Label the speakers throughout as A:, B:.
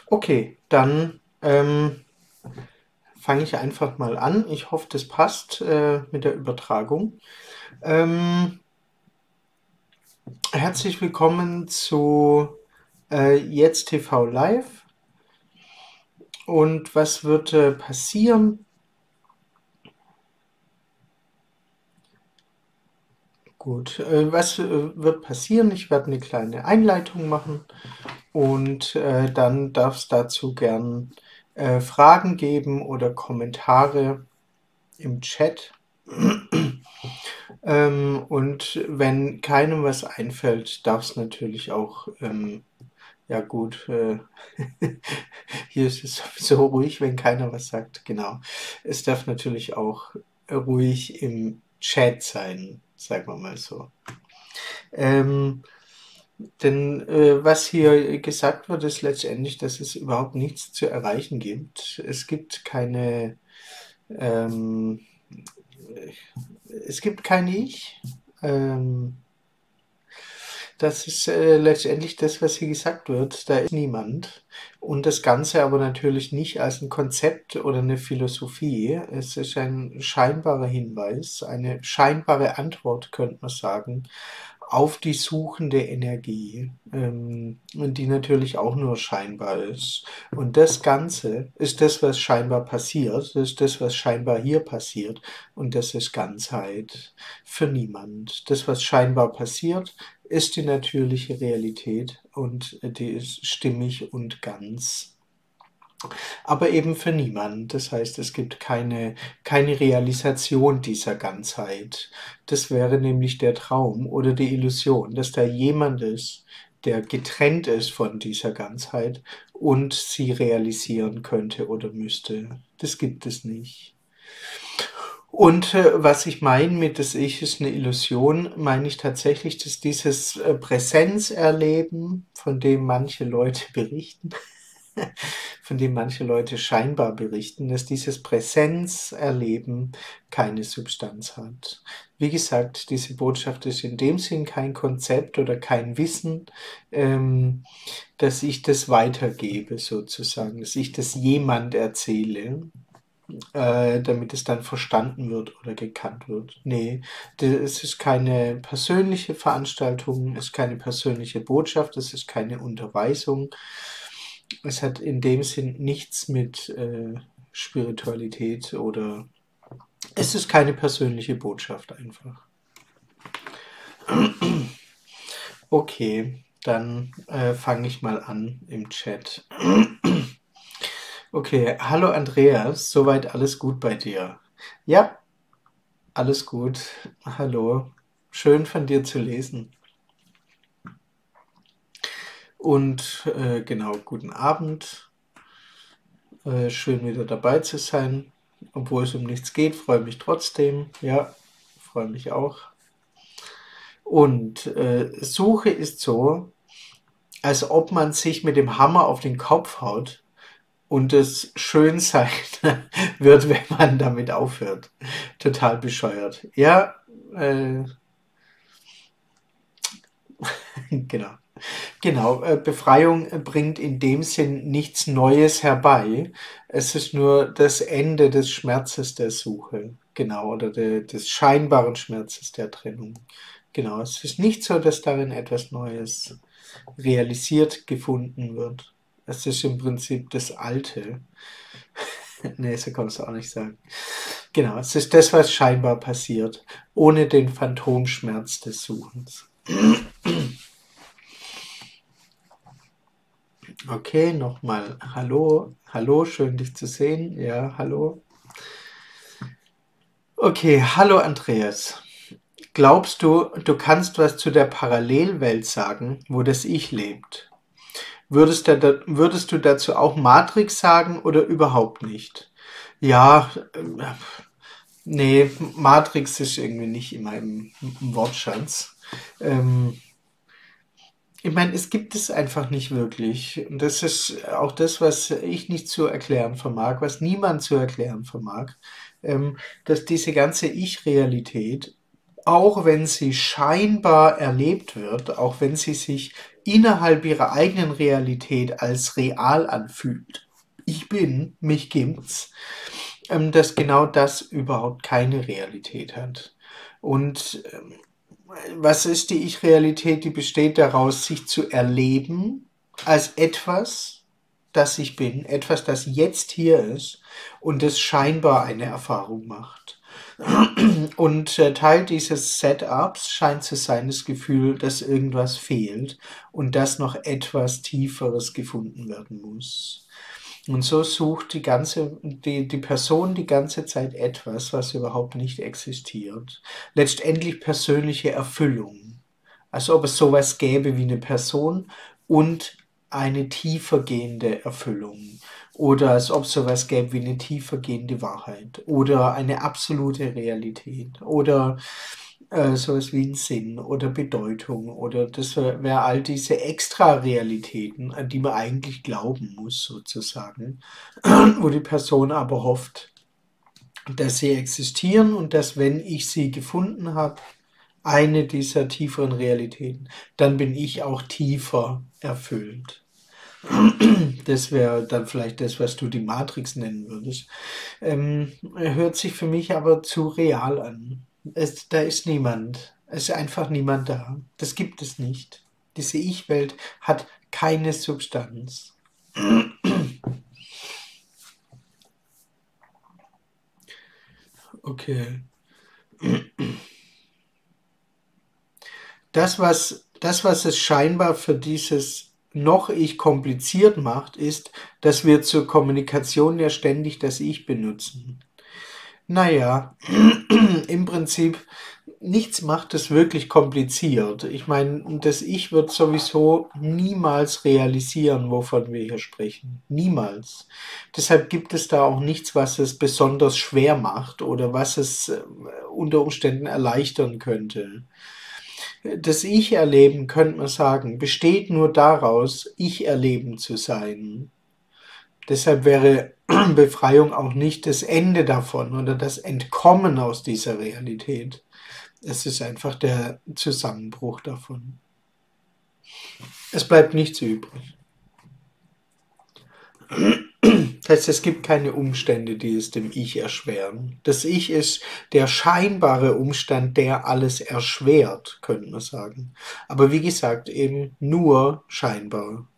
A: Okay, dann fange ich einfach mal an. Ich hoffe, das passt mit der Übertragung. Herzlich willkommen zu Jetzt TV Live. Und was wird passieren? Gut, was wird passieren? Ich werde eine kleine Einleitung machen und dann darf es dazu gern Fragen geben oder Kommentare im Chat. Und wenn keinem was einfällt, darf es natürlich auch, ja gut, hier ist es sowieso ruhig, wenn keiner was sagt, genau. Es darf natürlich auch ruhig im Chat sein, sagen wir mal so. Ähm, denn was hier gesagt wird, ist letztendlich, dass es überhaupt nichts zu erreichen gibt. Ähm, es gibt kein Ich. Das ist letztendlich das, was hier gesagt wird. Da ist niemand. Und das Ganze aber natürlich nicht als ein Konzept oder eine Philosophie. Es ist ein scheinbarer Hinweis, eine scheinbare Antwort, könnte man sagen, auf die suchende Energie, die natürlich auch nur scheinbar ist. Und das Ganze ist das, was scheinbar passiert, das ist das, was scheinbar hier passiert. Und das ist Ganzheit für niemand. Das, was scheinbar passiert, ist die natürliche Realität und die ist stimmig und ganz. Aber eben für niemand. Das heißt, es gibt keine Realisation dieser Ganzheit. Das wäre nämlich der Traum oder die Illusion, dass da jemand ist, der getrennt ist von dieser Ganzheit und sie realisieren könnte oder müsste. Das gibt es nicht. Und was ich meine mit das Ich ist eine Illusion, meine ich tatsächlich, dass dieses Präsenzerleben, von dem manche Leute berichten, von dem manche Leute scheinbar berichten, dass dieses Präsenzerleben keine Substanz hat. Wie gesagt, diese Botschaft ist in dem Sinn kein Konzept oder kein Wissen, dass ich das weitergebe sozusagen, dass ich das jemand erzähle, damit es dann verstanden wird oder gekannt wird. Nee, es ist keine persönliche Veranstaltung, es ist keine persönliche Botschaft, es ist keine Unterweisung. Es hat in dem Sinn nichts mit Spiritualität oder es ist keine persönliche Botschaft einfach. Okay, dann fange ich mal an im Chat. Okay, hallo Andreas, soweit alles gut bei dir? Ja, alles gut. Hallo, schön von dir zu lesen. Und genau, guten Abend. Schön wieder dabei zu sein. Obwohl es um nichts geht, freue mich trotzdem. Ja, freue mich auch. Und Suche ist so, als ob man sich mit dem Hammer auf den Kopf haut und es schön sein wird, wenn man damit aufhört. Total bescheuert. Ja, genau. Genau, Befreiung bringt in dem Sinn nichts Neues herbei. Es ist nur das Ende des Schmerzes der Suche. Genau, oder des scheinbaren Schmerzes der Trennung. Genau, es ist nicht so, dass darin etwas Neues realisiert gefunden wird. Es ist im Prinzip das Alte. Nee, so kannst du auch nicht sagen. Genau, es ist das, was scheinbar passiert, ohne den Phantomschmerz des Suchens. Okay, nochmal hallo. Hallo, schön dich zu sehen. Ja, hallo. Okay, hallo Andreas. Glaubst du, du kannst was zu der Parallelwelt sagen, wo das Ich lebt? Würdest du dazu auch Matrix sagen oder überhaupt nicht? Ja, nee, Matrix ist irgendwie nicht in meinem Wortschatz. Ähm, Ich meine, es gibt es einfach nicht wirklich. Und das ist auch das, was ich nicht zu erklären vermag, was niemand zu erklären vermag, dass diese ganze Ich-Realität auch wenn sie scheinbar erlebt wird, auch wenn sie sich innerhalb ihrer eigenen Realität als real anfühlt. Ich bin, mich gibt's, dass genau das überhaupt keine Realität hat. Und was ist die Ich-Realität? Die besteht daraus, sich zu erleben als etwas, das ich bin, etwas, das jetzt hier ist und das scheinbar eine Erfahrung macht. Und Teil dieses Setups scheint zu sein das Gefühl, dass irgendwas fehlt und dass noch etwas Tieferes gefunden werden muss. Und so sucht die Person die ganze Zeit etwas, was überhaupt nicht existiert. Letztendlich persönliche Erfüllung. Als ob es sowas gäbe wie eine Person und eine tiefergehende Erfüllung. Oder als ob es sowas gäbe wie eine tiefergehende Wahrheit. Oder eine absolute Realität. Oder sowas wie ein Sinn oder Bedeutung. Oder das wäre all diese Extra-Realitäten, an die man eigentlich glauben muss, sozusagen. Wo die Person aber hofft, dass sie existieren und dass, wenn ich sie gefunden habe, eine dieser tieferen Realitäten, dann bin ich auch tiefer erfüllt. Das wäre dann vielleicht das, was du die Matrix nennen würdest. Hört sich für mich aber zu real an. Da ist niemand. Es ist einfach niemand da. Das gibt es nicht. Diese Ich-Welt hat keine Substanz. Okay. Das, was es scheinbar für dieses Noch-Ich kompliziert macht, ist, dass wir zur Kommunikation ja ständig das Ich benutzen. Naja, im Prinzip, nichts macht es wirklich kompliziert. Ich meine, das Ich wird sowieso niemals realisieren, wovon wir hier sprechen. Niemals. Deshalb gibt es da auch nichts, was es besonders schwer macht oder was es unter Umständen erleichtern könnte. Das Ich-Erleben, könnte man sagen, besteht nur daraus, Ich-Erleben zu sein. Deshalb wäre Befreiung auch nicht das Ende davon oder das Entkommen aus dieser Realität. Es ist einfach der Zusammenbruch davon. Es bleibt nichts übrig. Das heißt, es gibt keine Umstände, die es dem Ich erschweren. Das Ich ist der scheinbare Umstand, der alles erschwert, könnte man sagen. Aber wie gesagt, eben nur scheinbar.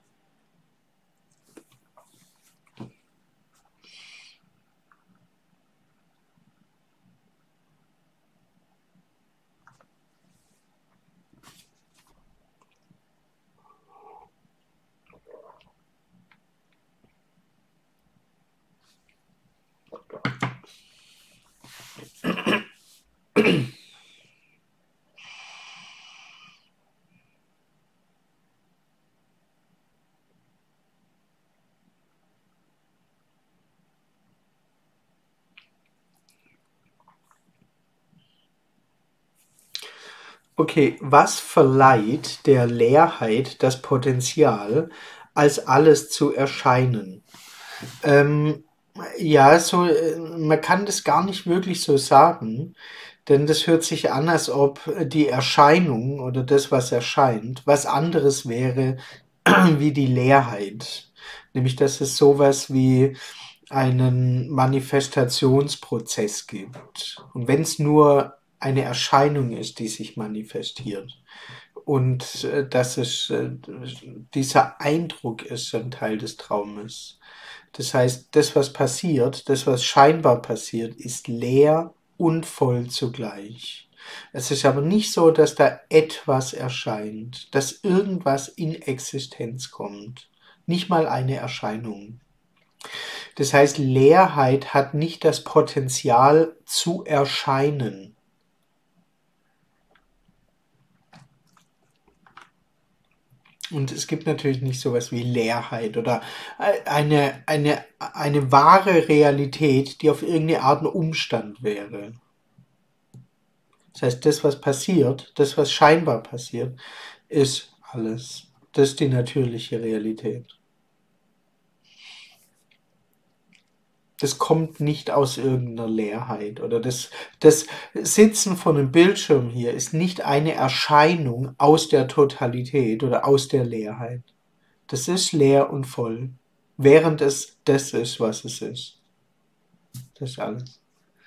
A: Okay, was verleiht der Leerheit das Potenzial, als alles zu erscheinen? Ähm, ja, man kann das gar nicht wirklich so sagen, denn das hört sich an, als ob die Erscheinung oder das, was erscheint, was anderes wäre wie die Leerheit. Nämlich, dass es sowas wie einen Manifestationsprozess gibt. Und wenn es nur eine Erscheinung ist, die sich manifestiert. Und dieser Eindruck ist ein Teil des Traumes. Das heißt, das, was passiert, das, was scheinbar passiert, ist leer und voll zugleich. Es ist aber nicht so, dass da etwas erscheint, dass irgendwas in Existenz kommt. Nicht mal eine Erscheinung. Das heißt, Leerheit hat nicht das Potenzial zu erscheinen. Und es gibt natürlich nicht sowas wie Leerheit oder eine wahre Realität, die auf irgendeine Art ein Umstand wäre. Das heißt, das, was passiert, das, was scheinbar passiert, ist alles. Das ist die natürliche Realität. Das kommt nicht aus irgendeiner Leerheit oder das Sitzen vor einem Bildschirm hier ist nicht eine Erscheinung aus der Totalität oder aus der Leerheit. Das ist leer und voll, während es das ist, was es ist. Das ist alles.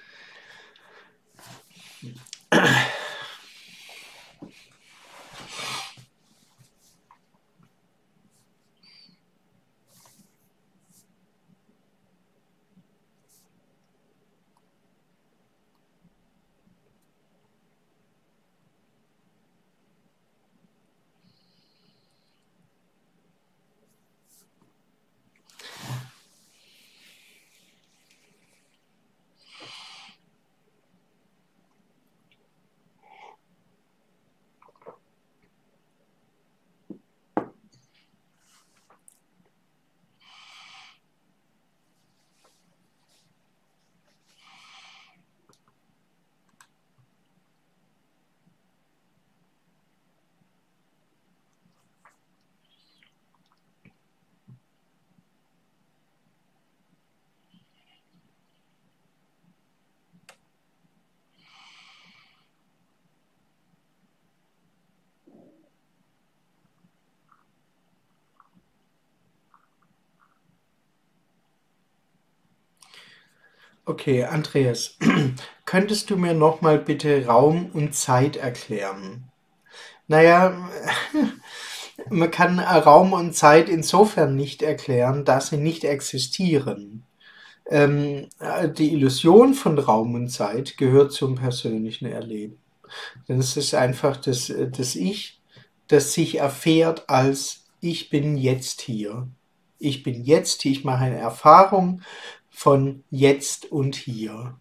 A: Okay, Andreas, könntest du mir nochmal bitte Raum und Zeit erklären? Naja, man kann Raum und Zeit insofern nicht erklären, da sie nicht existieren. Die Illusion von Raum und Zeit gehört zum persönlichen Erleben. Denn es ist einfach das Ich, das sich erfährt als ich bin jetzt hier. Ich bin jetzt hier, ich mache eine Erfahrung von jetzt und hier.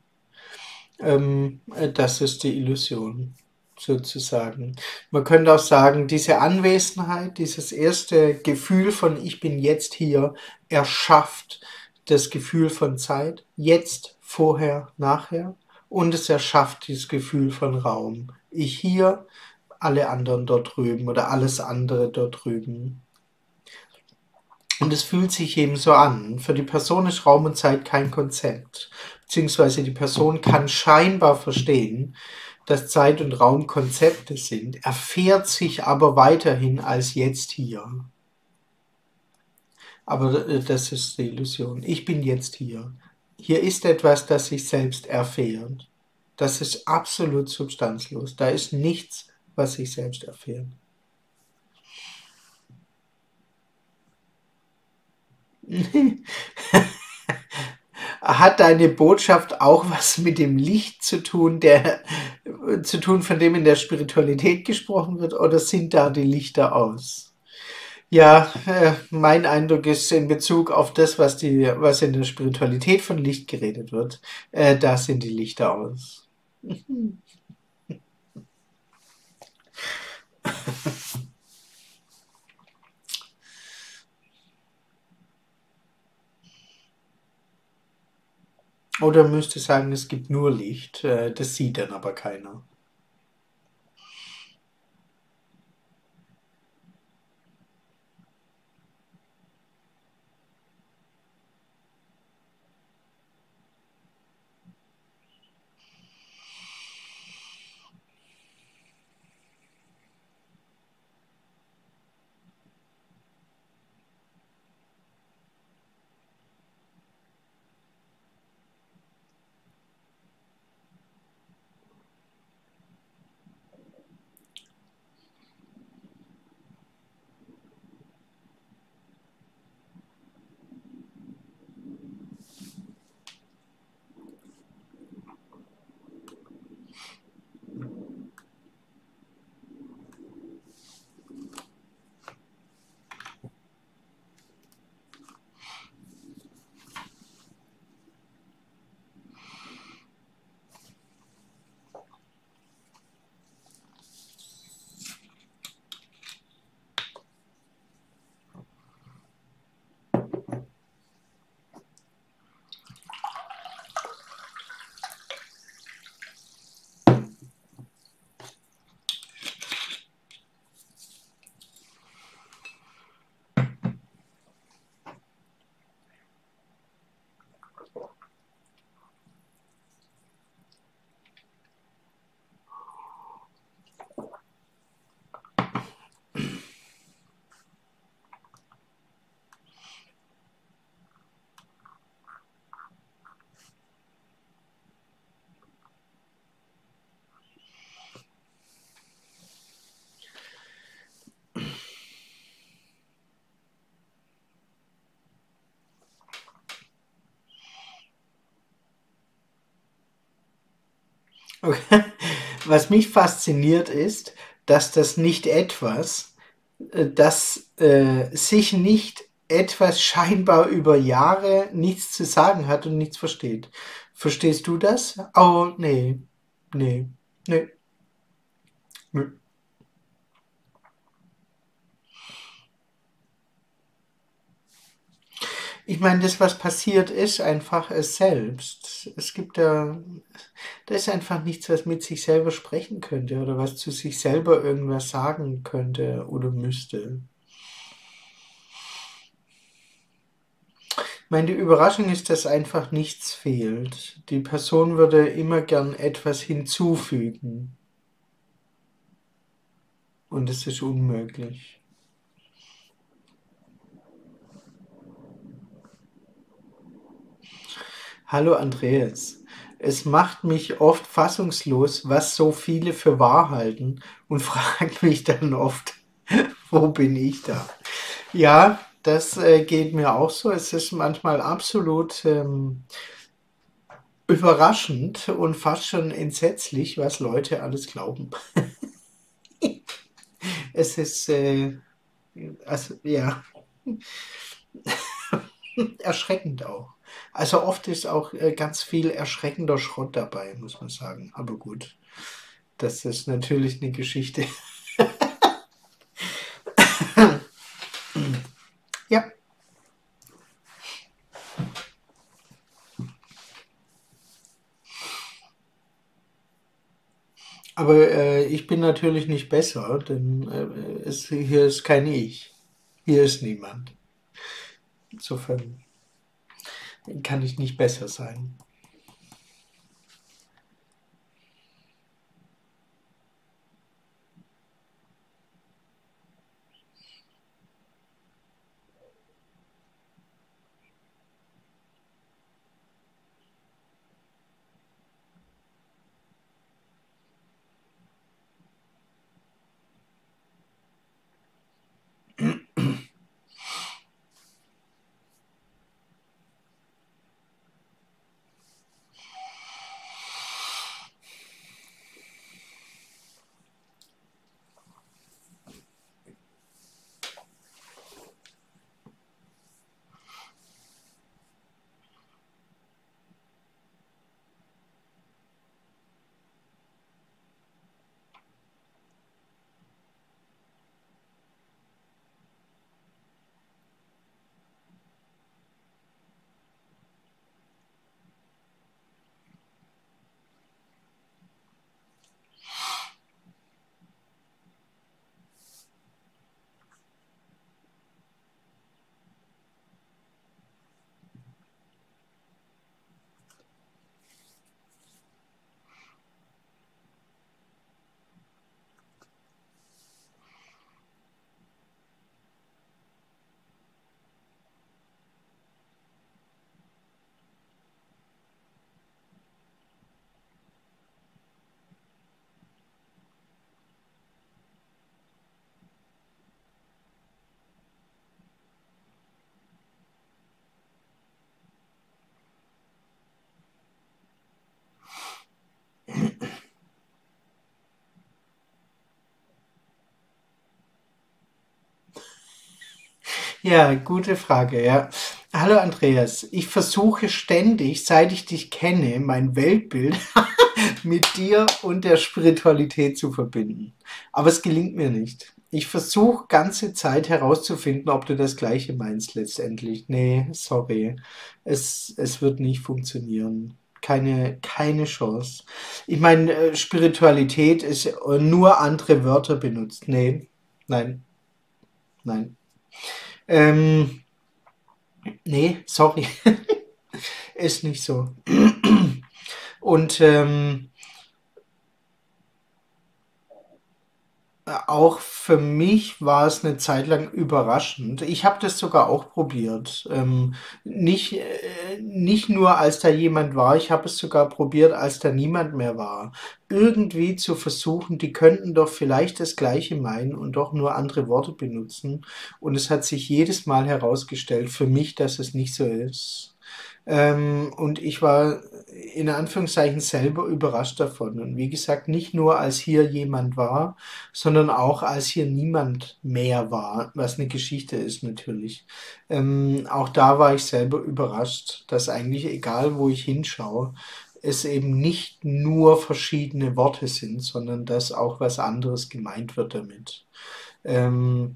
A: Das ist die Illusion, sozusagen. Man könnte auch sagen, diese Anwesenheit, dieses erste Gefühl von ich bin jetzt hier, erschafft das Gefühl von Zeit, jetzt, vorher, nachher, und es erschafft dieses Gefühl von Raum. Ich hier, alle anderen dort drüben oder alles andere dort drüben. Und es fühlt sich eben so an. Für die Person ist Raum und Zeit kein Konzept. Beziehungsweise die Person kann scheinbar verstehen, dass Zeit und Raum Konzepte sind, erfährt sich aber weiterhin als jetzt hier. Aber das ist die Illusion. Ich bin jetzt hier. Hier ist etwas, das sich selbst erfährt. Das ist absolut substanzlos. Da ist nichts, was sich selbst erfährt. Hat deine Botschaft auch was mit dem Licht zu tun, von dem in der Spiritualität gesprochen wird, oder sind da die Lichter aus? Ja, mein Eindruck ist in Bezug auf das, was in der Spiritualität von Licht geredet wird, da sind die Lichter aus. Oder müsste sagen, es gibt nur Licht, das sieht dann aber keiner. Okay. Was mich fasziniert ist, dass das nicht etwas, dass sich nicht etwas scheinbar über Jahre nichts zu sagen hat und nichts versteht. Verstehst du das? Oh, nee, nee, nee, nee. Ich meine, das, was passiert, ist einfach es selbst. Es gibt da ist einfach nichts, was mit sich selber sprechen könnte oder was zu sich selber irgendwas sagen könnte oder müsste. Ich meine, die Überraschung ist, dass einfach nichts fehlt. Die Person würde immer gern etwas hinzufügen und es ist unmöglich. Hallo Andreas, es macht mich oft fassungslos, was so viele für wahr halten und fragt mich dann oft, wo bin ich da? Ja, das geht mir auch so. Es ist manchmal absolut überraschend und fast schon entsetzlich, was Leute alles glauben. Es ist, also ja, erschreckend auch. Also oft ist auch ganz viel erschreckender Schrott dabei, muss man sagen. Aber gut, das ist natürlich eine Geschichte. Ja, aber ich bin natürlich nicht besser, denn hier ist kein Ich. Hier ist niemand. Insofern kann ich nicht besser sein. Ja, gute Frage, ja. Hallo Andreas, ich versuche ständig, seit ich dich kenne, mein Weltbild mit dir und der Spiritualität zu verbinden. Aber es gelingt mir nicht. Ich versuche ganze Zeit herauszufinden, ob du das Gleiche meinst letztendlich. Nee, sorry. Es wird nicht funktionieren. Keine Chance. Ich meine, Spiritualität ist nur andere Wörter benutzt. Nee, nein, nein. Ähm, nee, sorry, ist nicht so. Und auch für mich war es eine Zeit lang überraschend. Ich habe das sogar auch probiert. Nicht nur, als da jemand war, ich habe es sogar probiert, als da niemand mehr war. Irgendwie zu versuchen, die könnten doch vielleicht das Gleiche meinen und doch nur andere Worte benutzen. Und es hat sich jedes Mal herausgestellt, für mich, dass es nicht so ist. Und ich war in Anführungszeichen selber überrascht davon. Und wie gesagt, nicht nur als hier jemand war, sondern auch als hier niemand mehr war, was eine Geschichte ist natürlich. Auch da war ich selber überrascht, dass eigentlich egal, wo ich hinschaue, es eben nicht nur verschiedene Worte sind, sondern dass auch was anderes gemeint wird damit. Ähm,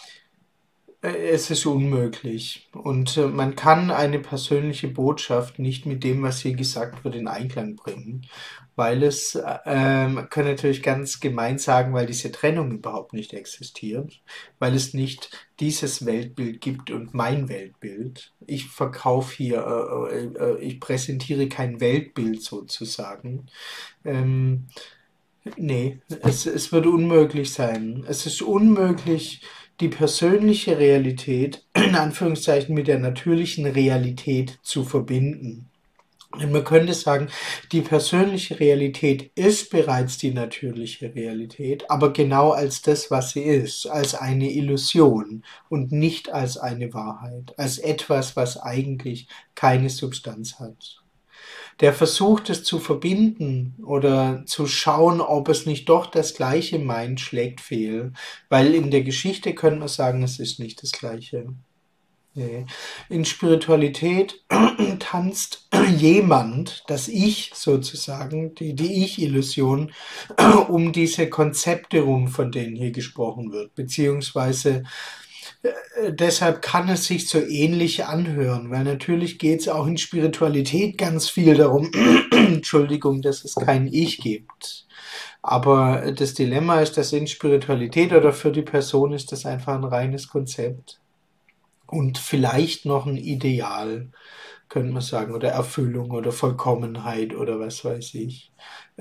A: Es ist unmöglich. Und man kann eine persönliche Botschaft nicht mit dem, was hier gesagt wird, in Einklang bringen, weil man kann natürlich ganz gemein sagen, weil diese Trennung überhaupt nicht existiert, weil es nicht dieses Weltbild gibt und mein Weltbild. Ich verkaufe hier, ich präsentiere kein Weltbild sozusagen. Ähm, Nee, es wird unmöglich sein. Es ist unmöglich, die persönliche Realität in Anführungszeichen mit der natürlichen Realität zu verbinden. Und man könnte sagen, die persönliche Realität ist bereits die natürliche Realität, aber genau als das, was sie ist, als eine Illusion und nicht als eine Wahrheit, als etwas, was eigentlich keine Substanz hat. Der versucht es zu verbinden oder zu schauen, ob es nicht doch das Gleiche meint, schlägt fehl. Weil in der Geschichte könnte man sagen, es ist nicht das Gleiche. Nee. In Spiritualität tanzt jemand, das Ich sozusagen, die Ich-Illusion, um diese Konzepte rum, von denen hier gesprochen wird. Beziehungsweise deshalb kann es sich so ähnlich anhören, weil natürlich geht es auch in Spiritualität ganz viel darum, Entschuldigung, dass es kein Ich gibt. Aber das Dilemma ist, dass in Spiritualität oder für die Person ist das einfach ein reines Konzept. Und vielleicht noch ein Ideal, könnte man sagen, oder Erfüllung oder Vollkommenheit oder was weiß ich.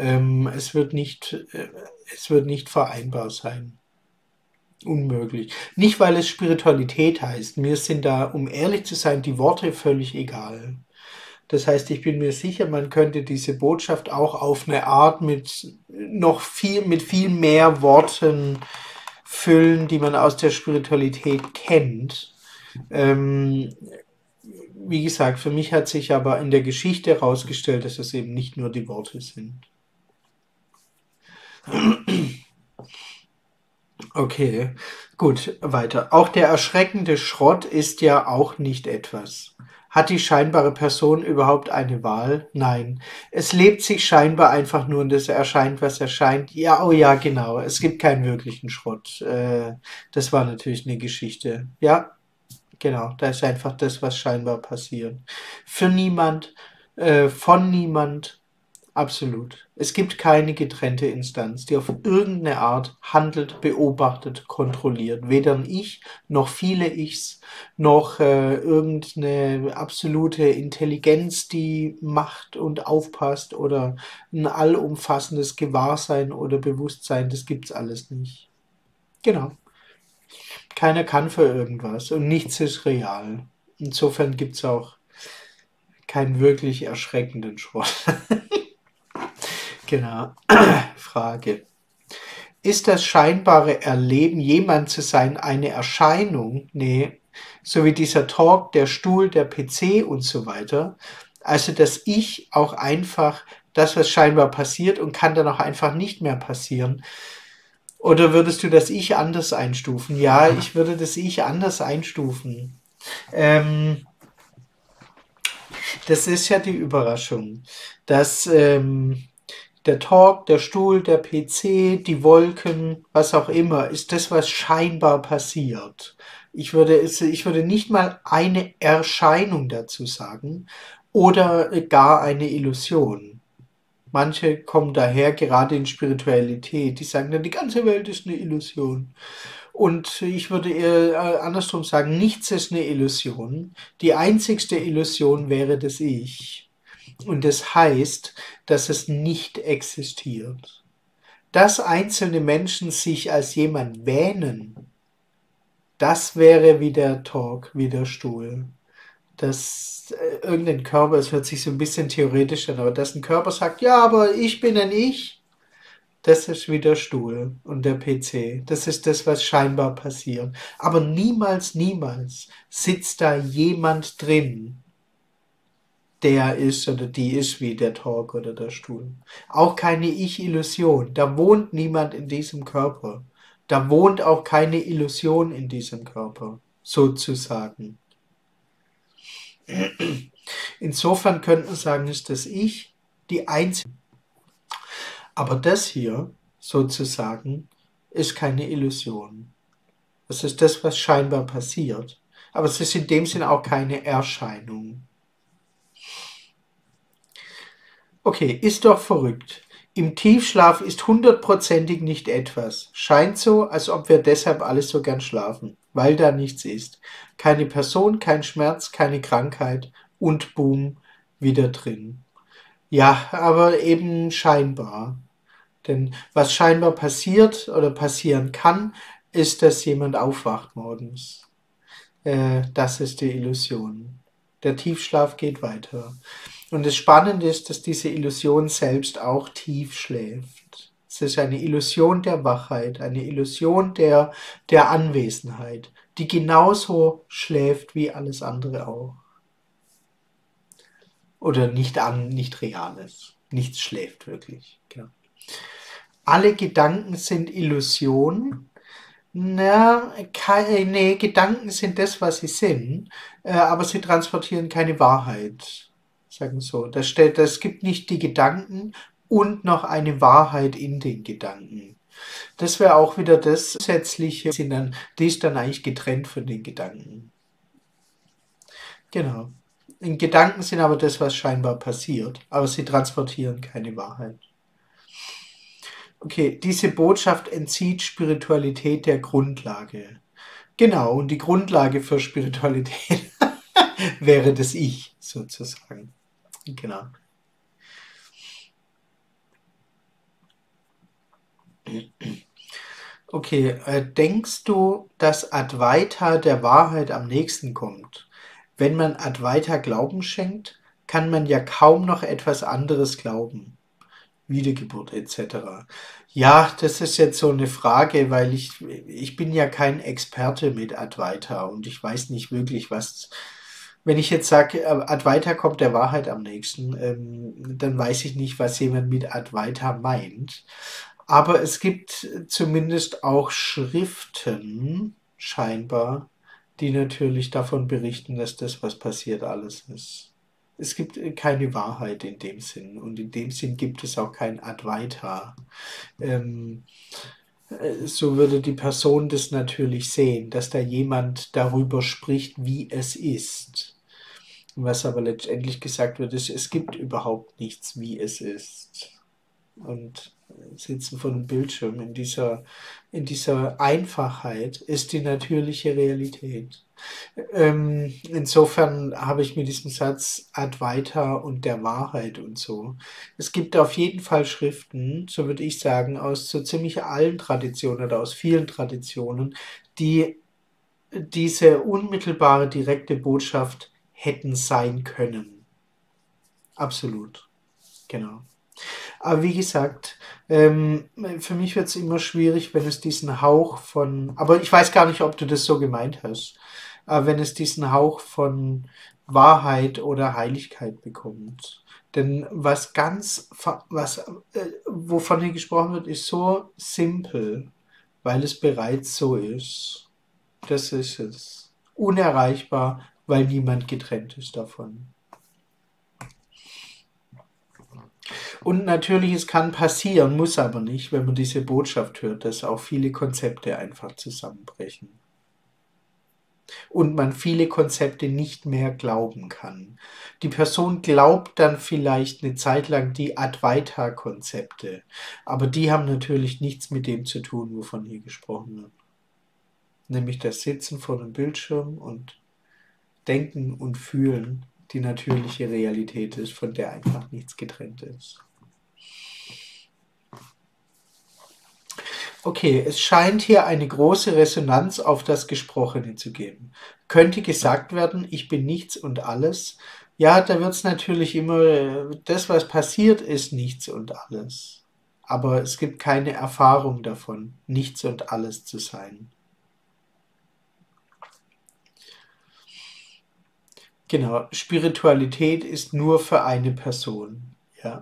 A: Es wird nicht vereinbar sein. Unmöglich. Nicht, weil es Spiritualität heißt. Mir sind da, um ehrlich zu sein, die Worte völlig egal. Das heißt, ich bin mir sicher, man könnte diese Botschaft auch auf eine Art mit viel mehr Worten füllen, die man aus der Spiritualität kennt. Ähm, Wie gesagt, für mich hat sich aber in der Geschichte herausgestellt, dass es eben nicht nur die Worte sind. Okay, gut, weiter. Auch der erschreckende Schrott ist ja auch nicht etwas. Hat die scheinbare Person überhaupt eine Wahl? Nein. Es lebt sich scheinbar einfach nur und es erscheint, was erscheint. Ja, oh ja, genau. Es gibt keinen wirklichen Schrott. Das war natürlich eine Geschichte. Ja, genau. Da ist einfach das, was scheinbar passiert. Für niemand, von niemand. Absolut. Es gibt keine getrennte Instanz, die auf irgendeine Art handelt, beobachtet, kontrolliert. Weder ein Ich, noch viele Ichs, noch irgendeine absolute Intelligenz, die macht und aufpasst oder ein allumfassendes Gewahrsein oder Bewusstsein. Das gibt's alles nicht. Genau. Keiner kann für irgendwas und nichts ist real. Insofern gibt's auch keinen wirklich erschreckenden Schrott. Genau. Frage. Ist das scheinbare Erleben, jemand zu sein, eine Erscheinung? Nee. So wie dieser Talk, der Stuhl, der PC und so weiter. Also das Ich auch einfach das, was scheinbar passiert und kann dann auch einfach nicht mehr passieren. Oder würdest du das Ich anders einstufen? Ja, ich würde das Ich anders einstufen. Ähm, Das ist ja die Überraschung, dass der Talk, der Stuhl, der PC, die Wolken, was auch immer, ist das, was scheinbar passiert. Ich würde nicht mal eine Erscheinung dazu sagen oder gar eine Illusion. Manche kommen daher, gerade in Spiritualität, die sagen dann, die ganze Welt ist eine Illusion. Und ich würde eher andersrum sagen, nichts ist eine Illusion. Die einzigste Illusion wäre das Ich. Und das heißt, dass es nicht existiert. Dass einzelne Menschen sich als jemand wähnen, das wäre wie der Talk, wie der Stuhl. Dass irgendein Körper, es hört sich so ein bisschen theoretisch an, aber dass ein Körper sagt, ja, aber ich bin ein Ich, das ist wie der Stuhl und der PC. Das ist das, was scheinbar passiert. Aber niemals, niemals sitzt da jemand drin, der ist oder die ist wie der Talk oder der Stuhl. Auch keine Ich-Illusion. Da wohnt niemand in diesem Körper. Da wohnt auch keine Illusion in diesem Körper, sozusagen. Insofern könnten wir sagen, ist das Ich die einzige. Aber das hier, sozusagen, ist keine Illusion. Das ist das, was scheinbar passiert. Aber es ist in dem Sinn auch keine Erscheinung. Okay, ist doch verrückt. Im Tiefschlaf ist hundertprozentig nicht etwas. Scheint so, als ob wir deshalb alles so gern schlafen, weil da nichts ist. Keine Person, kein Schmerz, keine Krankheit und boom, wieder drin. Ja, aber eben scheinbar. Denn was scheinbar passiert oder passieren kann, ist, dass jemand aufwacht morgens. Das ist die Illusion. Der Tiefschlaf geht weiter. Und das Spannende ist, dass diese Illusion selbst auch tief schläft. Es ist eine Illusion der Wachheit, eine Illusion der Anwesenheit, die genauso schläft wie alles andere auch. Oder nicht real ist. Nichts schläft wirklich. Genau. Alle Gedanken sind Illusion. Na, nee, Gedanken sind das, was sie sind, aber sie transportieren keine Wahrheit. Sagen wir so. Das gibt nicht die Gedanken und noch eine Wahrheit in den Gedanken. Das wäre auch wieder das Zusätzliche, die ist dann eigentlich getrennt von den Gedanken. Genau. Gedanken sind aber das, was scheinbar passiert, aber sie transportieren keine Wahrheit. Okay, diese Botschaft entzieht Spiritualität der Grundlage. Genau, und die Grundlage für Spiritualität wäre das Ich, sozusagen. Genau. Okay, denkst du, dass Advaita der Wahrheit am nächsten kommt? Wenn man Advaita Glauben schenkt, kann man ja kaum noch etwas anderes glauben. Wiedergeburt etc. Ja, das ist jetzt so eine Frage, weil ich bin ja kein Experte mit Advaita und ich weiß nicht wirklich, was. Wenn ich jetzt sage, Advaita kommt der Wahrheit am nächsten, dann weiß ich nicht, was jemand mit Advaita meint. Aber es gibt zumindest auch Schriften, scheinbar, die natürlich davon berichten, dass das, was passiert, alles ist. Es gibt keine Wahrheit in dem Sinn und in dem Sinn gibt es auch kein Advaita. Ähm, so würde die Person das natürlich sehen, dass da jemand darüber spricht, wie es ist. Was aber letztendlich gesagt wird, ist, es gibt überhaupt nichts, wie es ist. Und sitzen vor dem Bildschirm in dieser Einfachheit ist die natürliche Realität. Insofern habe ich mit diesem Satz Advaita und der Wahrheit und so. Es gibt auf jeden Fall Schriften, so würde ich sagen, aus so ziemlich allen Traditionen oder aus vielen Traditionen, die diese unmittelbare, direkte Botschaft hätten sein können. Absolut, genau. Aber wie gesagt, für mich wird es immer schwierig, wenn es diesen Hauch von, aber ich weiß gar nicht, ob du das so gemeint hast, aber wenn es diesen Hauch von Wahrheit oder Heiligkeit bekommt. Denn wovon hier gesprochen wird, ist so simpel, weil es bereits so ist. Das ist es. Unerreichbar, weil niemand getrennt ist davon. Und natürlich, es kann passieren, muss aber nicht, wenn man diese Botschaft hört, dass auch viele Konzepte einfach zusammenbrechen. Und man viele Konzepte nicht mehr glauben kann. Die Person glaubt dann vielleicht eine Zeit lang die Advaita-Konzepte, aber die haben natürlich nichts mit dem zu tun, wovon hier gesprochen wird. Nämlich das Sitzen vor dem Bildschirm und Denken und Fühlen die natürliche Realität ist, von der einfach nichts getrennt ist. Okay, es scheint hier eine große Resonanz auf das Gesprochene zu geben. Könnte gesagt werden, ich bin nichts und alles. Ja, da wird es natürlich immer, das, was passiert, ist nichts und alles. Aber es gibt keine Erfahrung davon, nichts und alles zu sein. Genau, Spiritualität ist nur für eine Person. Ja,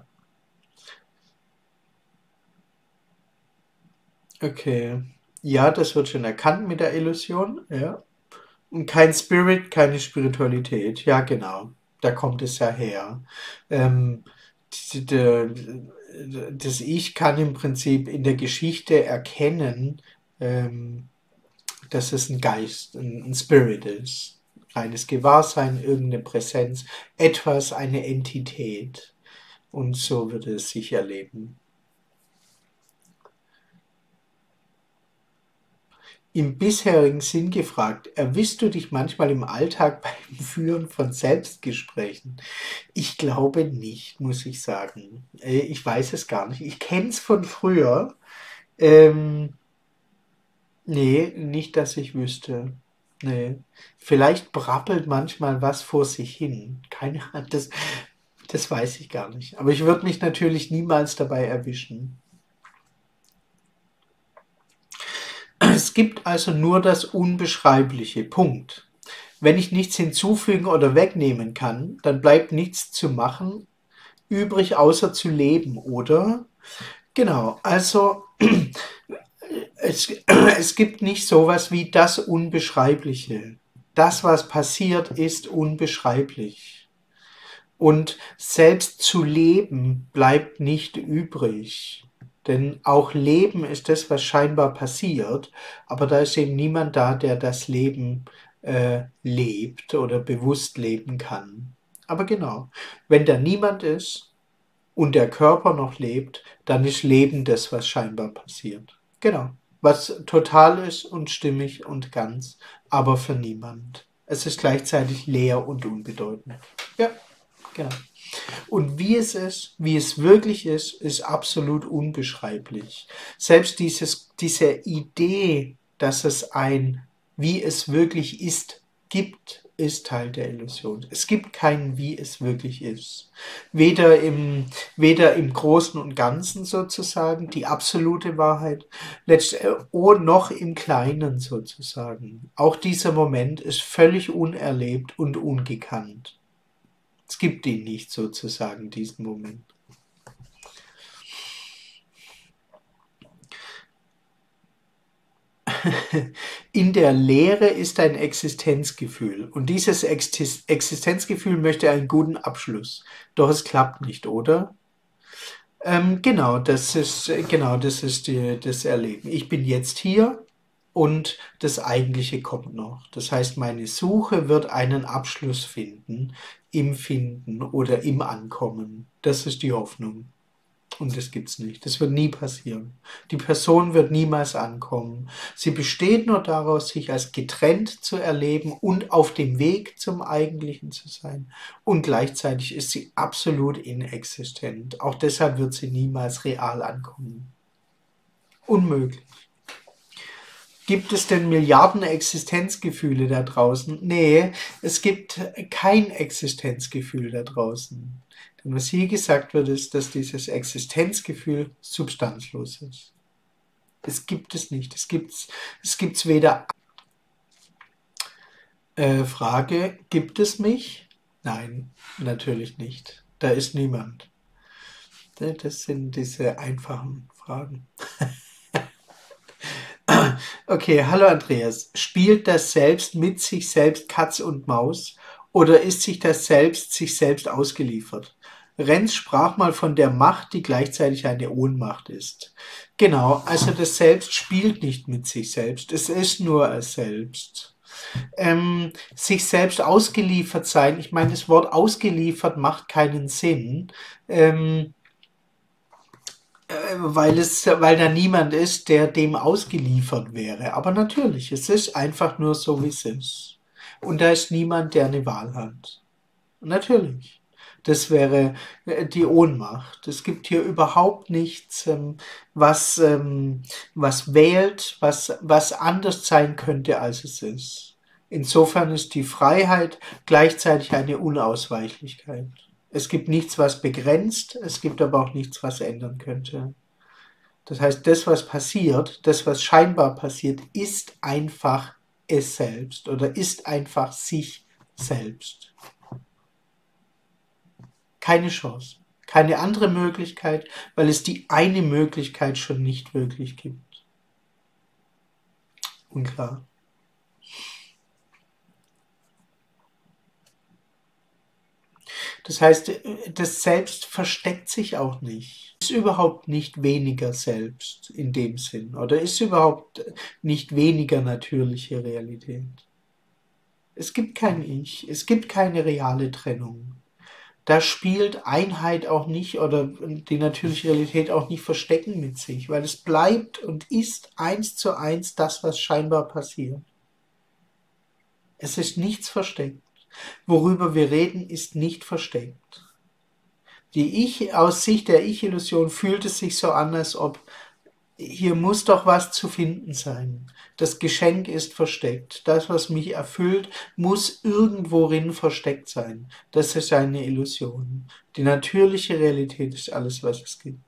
A: okay. Ja, das wird schon erkannt mit der Illusion. Ja. Und kein Spirit, keine Spiritualität. Ja, genau. Da kommt es ja her. Ähm, die- die- das Ich kann im Prinzip in der Geschichte erkennen, ähm, dass es ein Geist, ein Spirit ist. Reines Gewahrsein, irgendeine Präsenz, etwas, eine Entität. Und so würde es sich erleben. Im bisherigen Sinn gefragt, erwischst du dich manchmal im Alltag beim Führen von Selbstgesprächen? Ich glaube nicht, muss ich sagen. Ich weiß es gar nicht. Ich kenne es von früher. Ähm, nee, nicht, dass ich wüsste. Nee. Vielleicht brabbelt manchmal was vor sich hin. Keine Ahnung, das weiß ich gar nicht. Aber ich würde mich natürlich niemals dabei erwischen. Es gibt also nur das Unbeschreibliche. Punkt. Wenn ich nichts hinzufügen oder wegnehmen kann, dann bleibt nichts zu machen übrig, außer zu leben, oder? Genau, also es gibt nicht sowas wie das Unbeschreibliche. Das, was passiert, ist unbeschreiblich. Und selbst zu leben bleibt nicht übrig. Denn auch Leben ist das, was scheinbar passiert, aber da ist eben niemand da, der das Leben lebt oder bewusst leben kann. Aber genau, wenn da niemand ist und der Körper noch lebt, dann ist Leben das, was scheinbar passiert. Genau, was total ist und stimmig und ganz, aber für niemand. Es ist gleichzeitig leer und unbedeutend. Ja, genau. Und wie es ist, wie es wirklich ist absolut unbeschreiblich. Selbst diese Idee, dass es ein, wie es wirklich ist, gibt, ist Teil der Illusion. Es gibt kein, wie es wirklich ist. Weder im Großen und Ganzen sozusagen, die absolute Wahrheit, noch im Kleinen sozusagen. Auch dieser Moment ist völlig unerlebt und ungekannt. Es gibt ihn nicht sozusagen, diesen Moment. In der Leere ist ein Existenzgefühl. Und dieses Existenzgefühl möchte einen guten Abschluss. Doch es klappt nicht, oder? Genau, das ist das Erleben. Ich bin jetzt hier und das Eigentliche kommt noch. Das heißt, meine Suche wird einen Abschluss finden im Finden oder im Ankommen. Das ist die Hoffnung. Und das gibt's nicht. Das wird nie passieren. Die Person wird niemals ankommen. Sie besteht nur daraus, sich als getrennt zu erleben und auf dem Weg zum Eigentlichen zu sein. Und gleichzeitig ist sie absolut inexistent. Auch deshalb wird sie niemals real ankommen. Unmöglich. Gibt es denn Milliarden Existenzgefühle da draußen? Nee, es gibt kein Existenzgefühl da draußen. Denn was hier gesagt wird, ist, dass dieses Existenzgefühl substanzlos ist. Es gibt es nicht. Es gibt's weder. Frage, gibt es mich? Nein, natürlich nicht. Da ist niemand. Das sind diese einfachen Fragen. Okay, hallo Andreas. Spielt das Selbst mit sich selbst Katz und Maus oder ist sich das Selbst sich selbst ausgeliefert? Renz sprach mal von der Macht, die gleichzeitig eine Ohnmacht ist. Genau, also das Selbst spielt nicht mit sich selbst, es ist nur es selbst. Sich selbst ausgeliefert sein, ich meine, das Wort ausgeliefert macht keinen Sinn. Ähm, weil da niemand ist, der dem ausgeliefert wäre. Aber natürlich, es ist einfach nur so, wie es ist. Und da ist niemand, der eine Wahl hat. Natürlich. Das wäre die Ohnmacht. Es gibt hier überhaupt nichts, was, was wählt, was anders sein könnte, als es ist. Insofern ist die Freiheit gleichzeitig eine Unausweichlichkeit. Es gibt nichts, was begrenzt, es gibt aber auch nichts, was ändern könnte. Das heißt, das, was passiert, das, was scheinbar passiert, ist einfach es selbst oder ist einfach sich selbst. Keine Chance. Keine andere Möglichkeit, weil es die eine Möglichkeit schon nicht wirklich gibt. Unklar. Das heißt, das Selbst versteckt sich auch nicht. Ist überhaupt nicht weniger Selbst in dem Sinn oder ist überhaupt nicht weniger natürliche Realität. Es gibt kein Ich, es gibt keine reale Trennung. Da spielt Einheit auch nicht oder die natürliche Realität auch nicht Verstecken mit sich, weil es bleibt und ist 1:1 das, was scheinbar passiert. Es ist nichts versteckt. Worüber wir reden, ist nicht versteckt. Aus Sicht der Ich-Illusion fühlt es sich so an, als ob hier muss doch was zu finden sein. Das Geschenk ist versteckt. Das, was mich erfüllt, muss irgendworin versteckt sein. Das ist eine Illusion. Die natürliche Realität ist alles, was es gibt.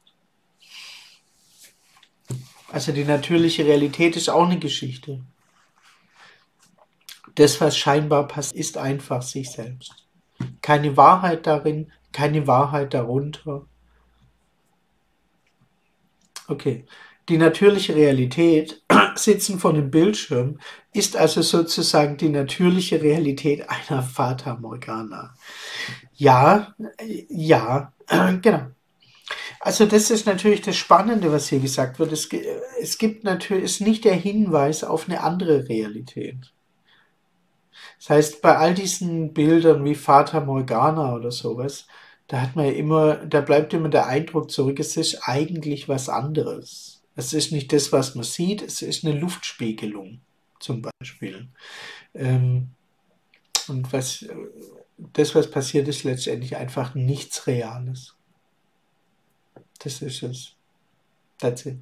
A: Also die natürliche Realität ist auch eine Geschichte. Das, was scheinbar passiert, ist einfach sich selbst. Keine Wahrheit darin, keine Wahrheit darunter. Okay. Die natürliche Realität, Sitzen vor dem Bildschirm, ist also sozusagen die natürliche Realität einer Fata Morgana. Ja, genau. Also das ist natürlich das Spannende, was hier gesagt wird. Es gibt natürlich, ist nicht der Hinweis auf eine andere Realität. Das heißt, bei all diesen Bildern wie Fata Morgana oder sowas, da bleibt immer der Eindruck zurück, es ist eigentlich was anderes. Es ist nicht das, was man sieht, es ist eine Luftspiegelung zum Beispiel. Und was passiert, ist letztendlich einfach nichts Reales. Das ist es. That's it.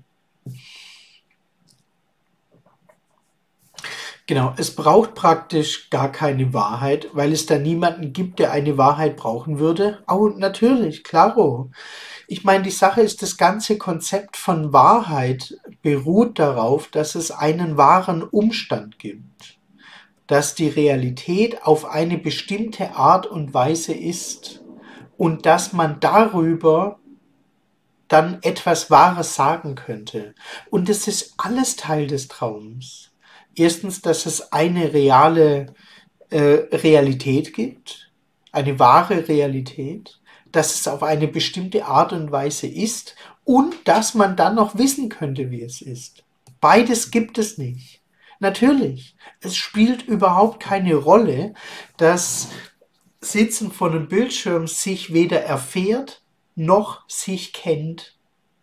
A: Genau, es braucht praktisch gar keine Wahrheit, weil es da niemanden gibt, der eine Wahrheit brauchen würde. Oh, natürlich, klaro. Ich meine, die Sache ist, das ganze Konzept von Wahrheit beruht darauf, dass es einen wahren Umstand gibt. Dass die Realität auf eine bestimmte Art und Weise ist und dass man darüber dann etwas Wahres sagen könnte. Und es ist alles Teil des Traums. Erstens, dass es eine reale Realität gibt, eine wahre Realität, dass es auf eine bestimmte Art und Weise ist und dass man dann noch wissen könnte, wie es ist. Beides gibt es nicht. Natürlich, es spielt überhaupt keine Rolle, dass Sitzen vor einem Bildschirm sich weder erfährt noch sich kennt.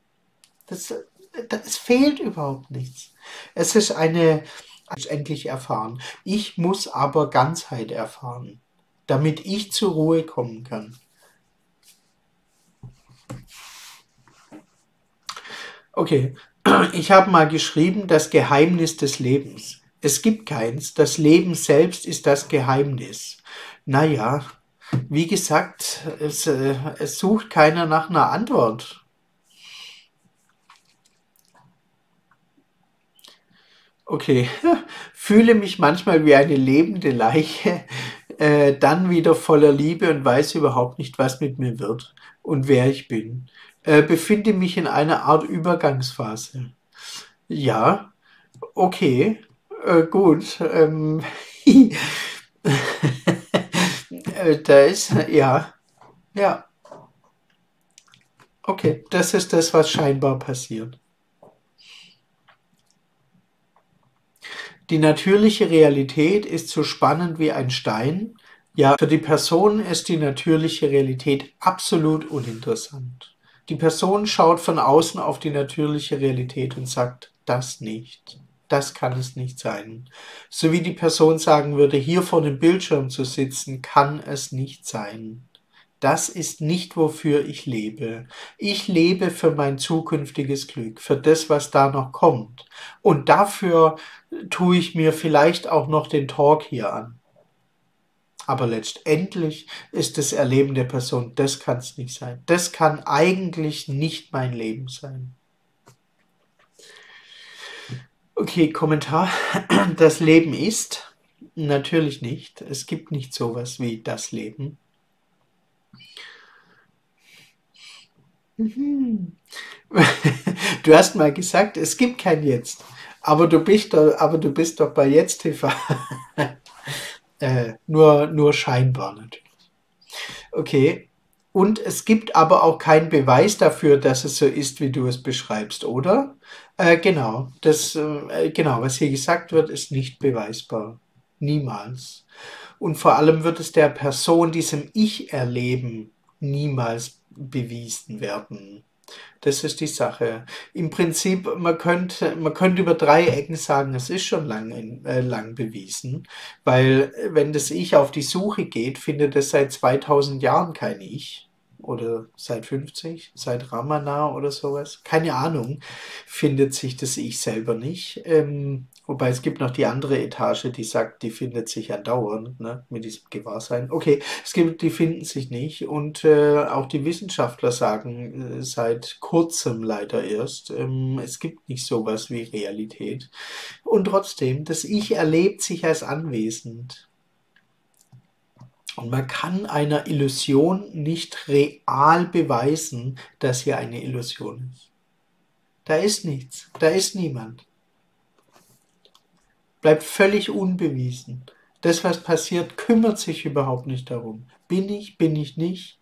A: Es fehlt überhaupt nichts. Es ist endlich erfahren. Ich muss aber Ganzheit erfahren, damit ich zur Ruhe kommen kann. Okay, ich habe mal geschrieben, das Geheimnis des Lebens. Es gibt keins, das Leben selbst ist das Geheimnis. Naja, wie gesagt, es sucht keiner nach einer Antwort. Okay, fühle mich manchmal wie eine lebende Leiche, dann wieder voller Liebe und weiß überhaupt nicht, was mit mir wird und wer ich bin. Befinde mich in einer Art Übergangsphase. Ja, okay, gut. Da ist, ja, ja, okay, das ist das, was scheinbar passiert. Die natürliche Realität ist so spannend wie ein Stein. Ja, für die Person ist die natürliche Realität absolut uninteressant. Die Person schaut von außen auf die natürliche Realität und sagt, das nicht. Das kann es nicht sein. So wie die Person sagen würde, hier vor dem Bildschirm zu sitzen, kann es nicht sein. Das ist nicht, wofür ich lebe. Ich lebe für mein zukünftiges Glück, für das, was da noch kommt. Und dafür tue ich mir vielleicht auch noch den Talk hier an. Aber letztendlich ist das Erleben der Person, das kann es nicht sein. Das kann eigentlich nicht mein Leben sein. Okay, Kommentar. Das Leben ist? Natürlich nicht. Es gibt nicht sowas wie das Leben. Mhm. Du hast mal gesagt, es gibt kein Jetzt. Aber du bist doch bei Jetzt TV. Nur scheinbar natürlich. Okay. Und es gibt aber auch keinen Beweis dafür, dass es so ist, wie du es beschreibst, oder? Genau. Genau, was hier gesagt wird, ist nicht beweisbar. Niemals. Und vor allem wird es der Person, diesem Ich-Erleben, niemals bewiesen werden. Das ist die Sache. Im Prinzip, man könnte über drei Ecken sagen, es ist schon lang bewiesen, weil wenn das Ich auf die Suche geht, findet es seit 2000 Jahren kein Ich. Oder seit 50, seit Ramana oder sowas. Keine Ahnung, findet sich das Ich selber nicht. Wobei es gibt noch die andere Etage, die sagt, die findet sich andauernd, ne, mit diesem Gewahrsein. Okay, die finden sich nicht und auch die Wissenschaftler sagen seit kurzem leider erst, es gibt nicht sowas wie Realität. Und trotzdem, das Ich erlebt sich als anwesend. Und man kann einer Illusion nicht real beweisen, dass hier eine Illusion ist. Da ist nichts, da ist niemand. Bleibt völlig unbewiesen. Das, was passiert, kümmert sich überhaupt nicht darum. Bin ich nicht?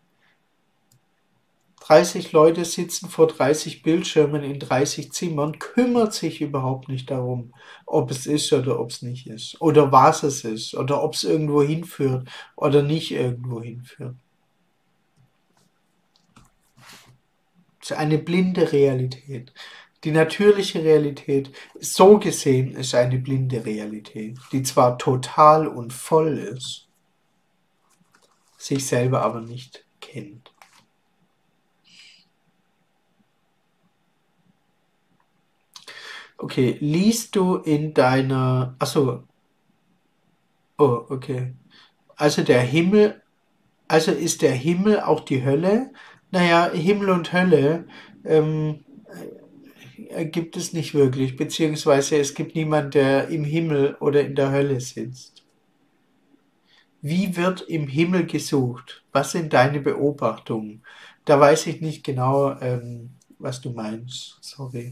A: 30 Leute sitzen vor 30 Bildschirmen in 30 Zimmern, kümmert sich überhaupt nicht darum, ob es ist oder ob es nicht ist. Oder was es ist. Oder ob es irgendwo hinführt oder nicht irgendwo hinführt. Es ist eine blinde Realität. Die natürliche Realität, so gesehen, ist eine blinde Realität, die zwar total und voll ist, sich selber aber nicht kennt. Okay, liest du in deiner... Achso, oh, okay. Also der Himmel, also ist der Himmel auch die Hölle? Naja, Himmel und Hölle gibt es nicht wirklich, beziehungsweise es gibt niemanden, der im Himmel oder in der Hölle sitzt. Wie wird im Himmel gesucht? Was sind deine Beobachtungen? Da weiß ich nicht genau, was du meinst. Sorry.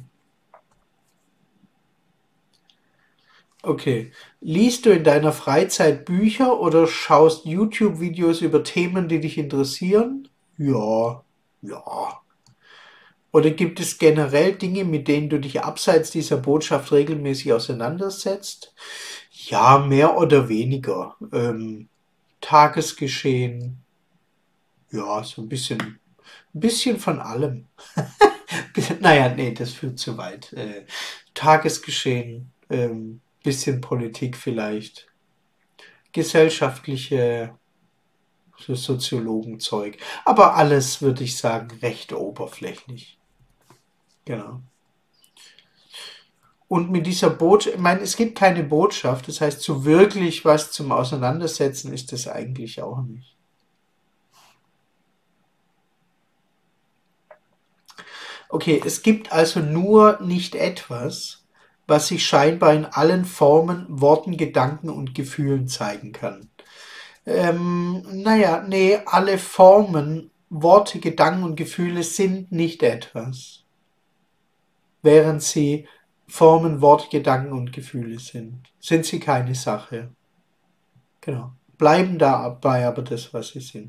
A: Okay. Liest du in deiner Freizeit Bücher oder schaust YouTube-Videos über Themen, die dich interessieren? Ja, ja. Oder gibt es generell Dinge, mit denen du dich abseits dieser Botschaft regelmäßig auseinandersetzt? Ja, mehr oder weniger. Tagesgeschehen, ja, so ein bisschen von allem. Naja, nee, das führt zu weit. Tagesgeschehen, bisschen Politik vielleicht, gesellschaftliche, so Soziologenzeug. Aber alles, würde ich sagen, recht oberflächlich. Genau. Und mit dieser Botschaft, ich meine, es gibt keine Botschaft, das heißt, so wirklich was zum Auseinandersetzen ist das eigentlich auch nicht. Okay, es gibt also nur nicht etwas, was sich scheinbar in allen Formen, Worten, Gedanken und Gefühlen zeigen kann. Naja, nee, alle Formen, Worte, Gedanken und Gefühle sind nicht etwas, während sie Formen, Worte, Gedanken und Gefühle sind. Sind sie keine Sache. Genau. Bleiben dabei aber das, was sie sind.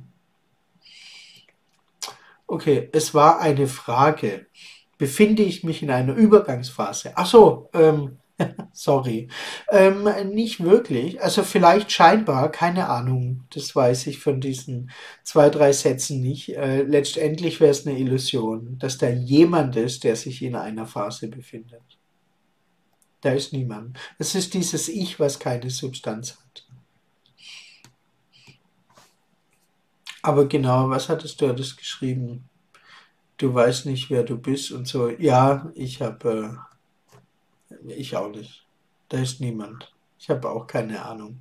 A: Okay, es war eine Frage. Befinde ich mich in einer Übergangsphase? Ach so, sorry. Nicht wirklich. Also vielleicht scheinbar, keine Ahnung. Das weiß ich von diesen zwei, drei Sätzen nicht. Letztendlich wäre es eine Illusion, dass da jemand ist, der sich in einer Phase befindet. Da ist niemand. Es ist dieses Ich, was keine Substanz hat. Aber genau, was hattest du alles geschrieben? Du weißt nicht, wer du bist und so. Ja, ich auch nicht. Da ist niemand. Ich habe auch keine Ahnung.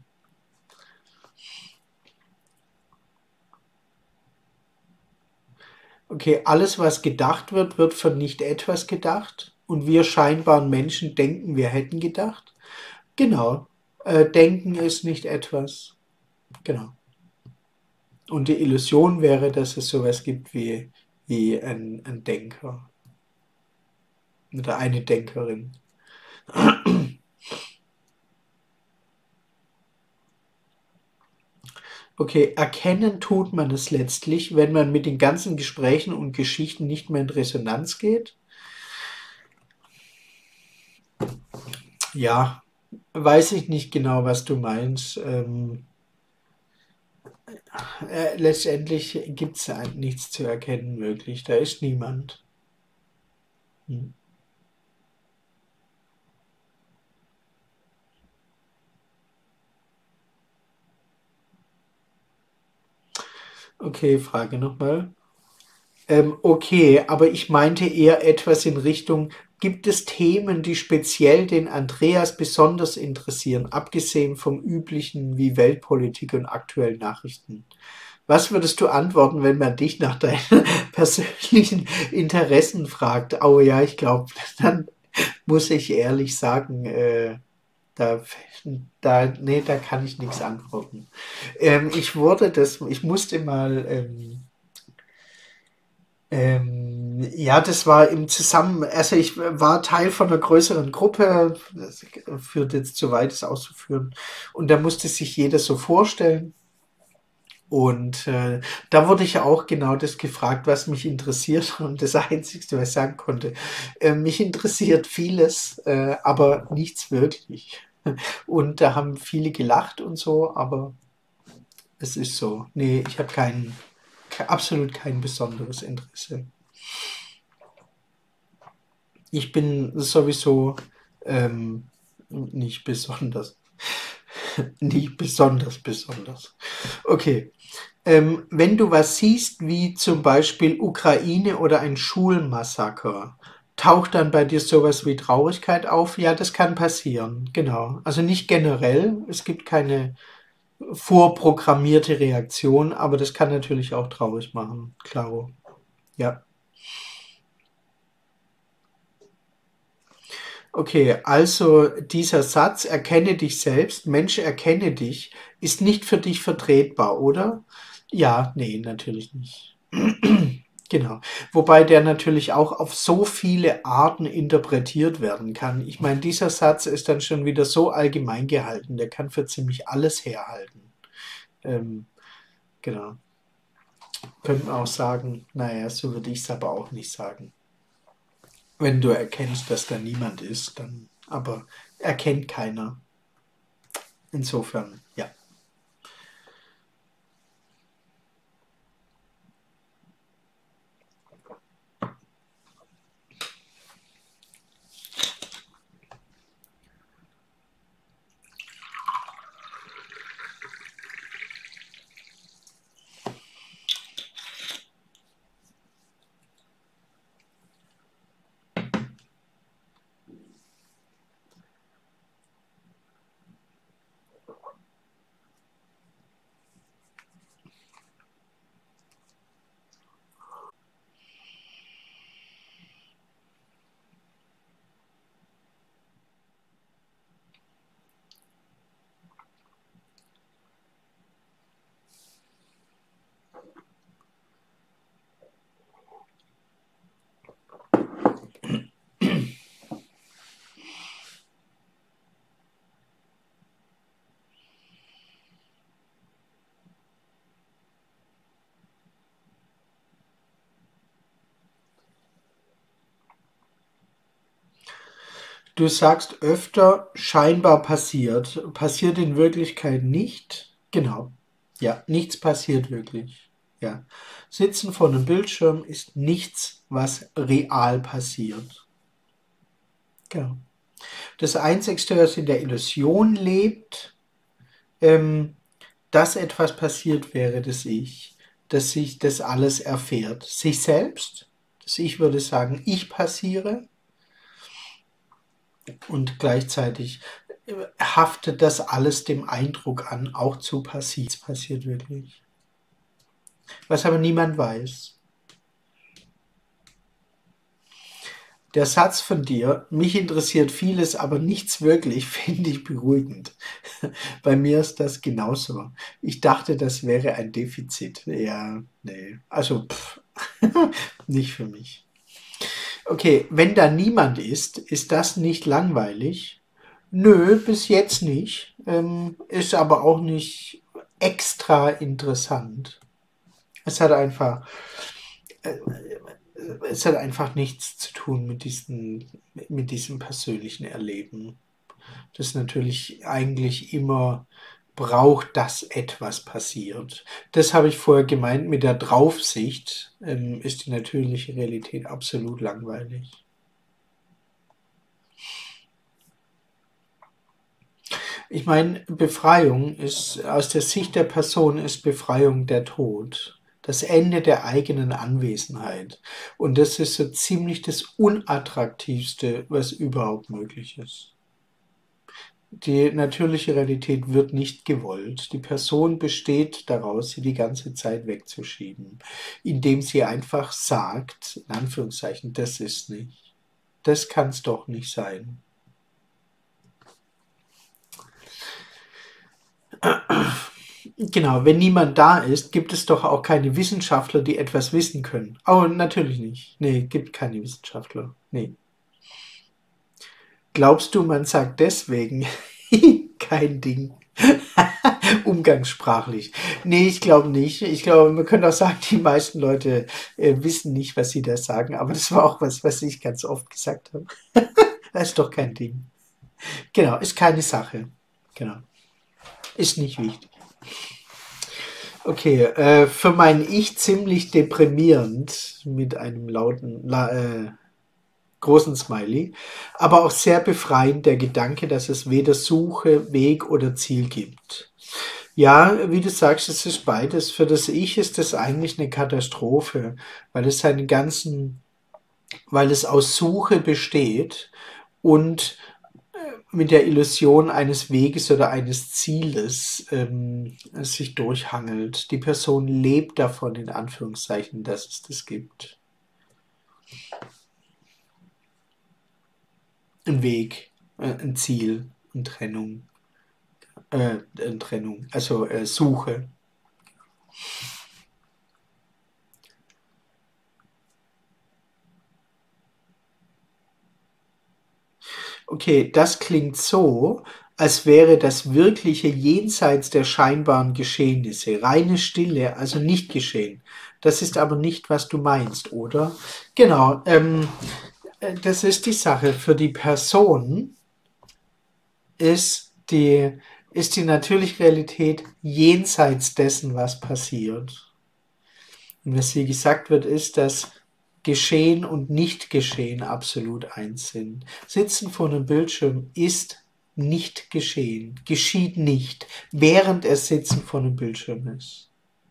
A: Okay, alles, was gedacht wird, wird von nicht etwas gedacht. Und wir scheinbaren Menschen denken, wir hätten gedacht. Genau. Denken ist nicht etwas. Genau. Und die Illusion wäre, dass es sowas gibt wie wie ein Denker oder eine Denkerin. Okay, erkennen tut man es letztlich, wenn man mit den ganzen Gesprächen und Geschichten nicht mehr in Resonanz geht. Ja, weiß ich nicht genau, was du meinst. Letztendlich gibt es nichts zu erkennen, wirklich. Da ist niemand. Hm. Okay, Frage nochmal. Okay, aber ich meinte eher etwas in Richtung, gibt es Themen, die speziell den Andreas besonders interessieren, abgesehen vom üblichen wie Weltpolitik und aktuellen Nachrichten? Was würdest du antworten, wenn man dich nach deinen persönlichen Interessen fragt? Oh ja, ich glaube, dann muss ich ehrlich sagen, da, nee, da kann ich nichts antworten. Ich musste mal ja, das war im Zusammen, also ich war Teil von einer größeren Gruppe, das führt jetzt zu weit, das auszuführen. Und da musste sich jeder so vorstellen. Und da wurde ich auch genau das gefragt, was mich interessiert. Und das Einzige, was ich sagen konnte, mich interessiert vieles, aber nichts wirklich. Und da haben viele gelacht und so, aber es ist so. Nee, ich habe absolut kein besonderes Interesse. Ich bin sowieso nicht besonders. Nicht besonders. Okay. Wenn du was siehst, wie zum Beispiel Ukraine oder ein Schulmassaker, taucht dann bei dir sowas wie Traurigkeit auf? Ja, das kann passieren. Genau. Also nicht generell. Es gibt keine vorprogrammierte Reaktion, aber das kann natürlich auch traurig machen. Klaro. Ja. Okay, also dieser Satz, erkenne dich selbst, Mensch, erkenne dich, ist nicht für dich vertretbar, oder? Ja, nee, natürlich nicht. Genau. Wobei der natürlich auch auf so viele Arten interpretiert werden kann. Ich meine, dieser Satz ist dann schon wieder so allgemein gehalten, der kann für ziemlich alles herhalten. Ähm, genau. Könnte man auch sagen, naja, so würde ich es aber auch nicht sagen. Wenn du erkennst, dass da niemand ist, dann aber erkennt keiner. Insofern, ja. Du sagst öfter, scheinbar passiert. Passiert in Wirklichkeit nicht. Genau. Ja, nichts passiert wirklich. Ja. Sitzen vor einem Bildschirm ist nichts, was real passiert. Genau. Das Einzige, was in der Illusion lebt, ähm, dass etwas passiert, wäre das Ich, dass sich das alles erfährt. Sich selbst, das Ich würde sagen, ich passiere und gleichzeitig haftet das alles dem Eindruck an, auch zu passiv. Es passiert wirklich. Was aber niemand weiß. Der Satz von dir, mich interessiert vieles, aber nichts wirklich, finde ich beruhigend. Bei mir ist das genauso. Ich dachte, das wäre ein Defizit. Ja, nee. Also, Nicht für mich. Okay, wenn da niemand ist das nicht langweilig? Nö, bis jetzt nicht. Ist aber auch nicht extra interessant. Es hat einfach, äh, es hat einfach nichts zu tun mit diesem persönlichen Erleben. Das natürlich eigentlich immer braucht, dass etwas passiert. Das habe ich vorher gemeint mit der Draufsicht, ist die natürliche Realität absolut langweilig. Ich meine, Befreiung ist, aus der Sicht der Person ist Befreiung der Tod. Das Ende der eigenen Anwesenheit. Und das ist so ziemlich das Unattraktivste, was überhaupt möglich ist. Die natürliche Realität wird nicht gewollt. Die Person besteht daraus, sie die ganze Zeit wegzuschieben, indem sie einfach sagt, in Anführungszeichen, das ist nicht. Das kann es doch nicht sein. Genau, wenn niemand da ist, gibt es doch auch keine Wissenschaftler, die etwas wissen können. Oh, natürlich nicht. Nee, gibt keine Wissenschaftler. Nee. Glaubst du, man sagt deswegen kein Ding? Umgangssprachlich. Nee, ich glaube nicht. Ich glaube, man könnte auch sagen, die meisten Leute wissen nicht, was sie da sagen. Aber das war auch was, was ich ganz oft gesagt habe. Das ist doch kein Ding. Genau, ist keine Sache. Genau. Ist nicht wichtig. Okay, für mein Ich ziemlich deprimierend mit einem großen Smiley, aber auch sehr befreiend der Gedanke, dass es weder Suche, Weg oder Ziel gibt. Ja, wie du sagst, es ist beides. Für das Ich ist es eigentlich eine Katastrophe, weil es seinen ganzen, weil es aus Suche besteht und mit der Illusion eines Weges oder eines Zieles sich durchhangelt. Die Person lebt davon, in Anführungszeichen, dass es das gibt. Ein Weg, ein Ziel, eine Trennung, also Suche. Okay, das klingt so, als wäre das Wirkliche jenseits der scheinbaren Geschehnisse. Reine Stille, also nicht geschehen. Das ist aber nicht, was du meinst, oder? Genau, das ist die Sache. Für die Person ist ist die natürliche Realität jenseits dessen, was passiert. Und was hier gesagt wird, ist, dass Geschehen und Nicht-Geschehen absolut eins sind. Sitzen vor einem Bildschirm ist nicht geschehen, geschieht nicht, während es Sitzen vor einem Bildschirm ist.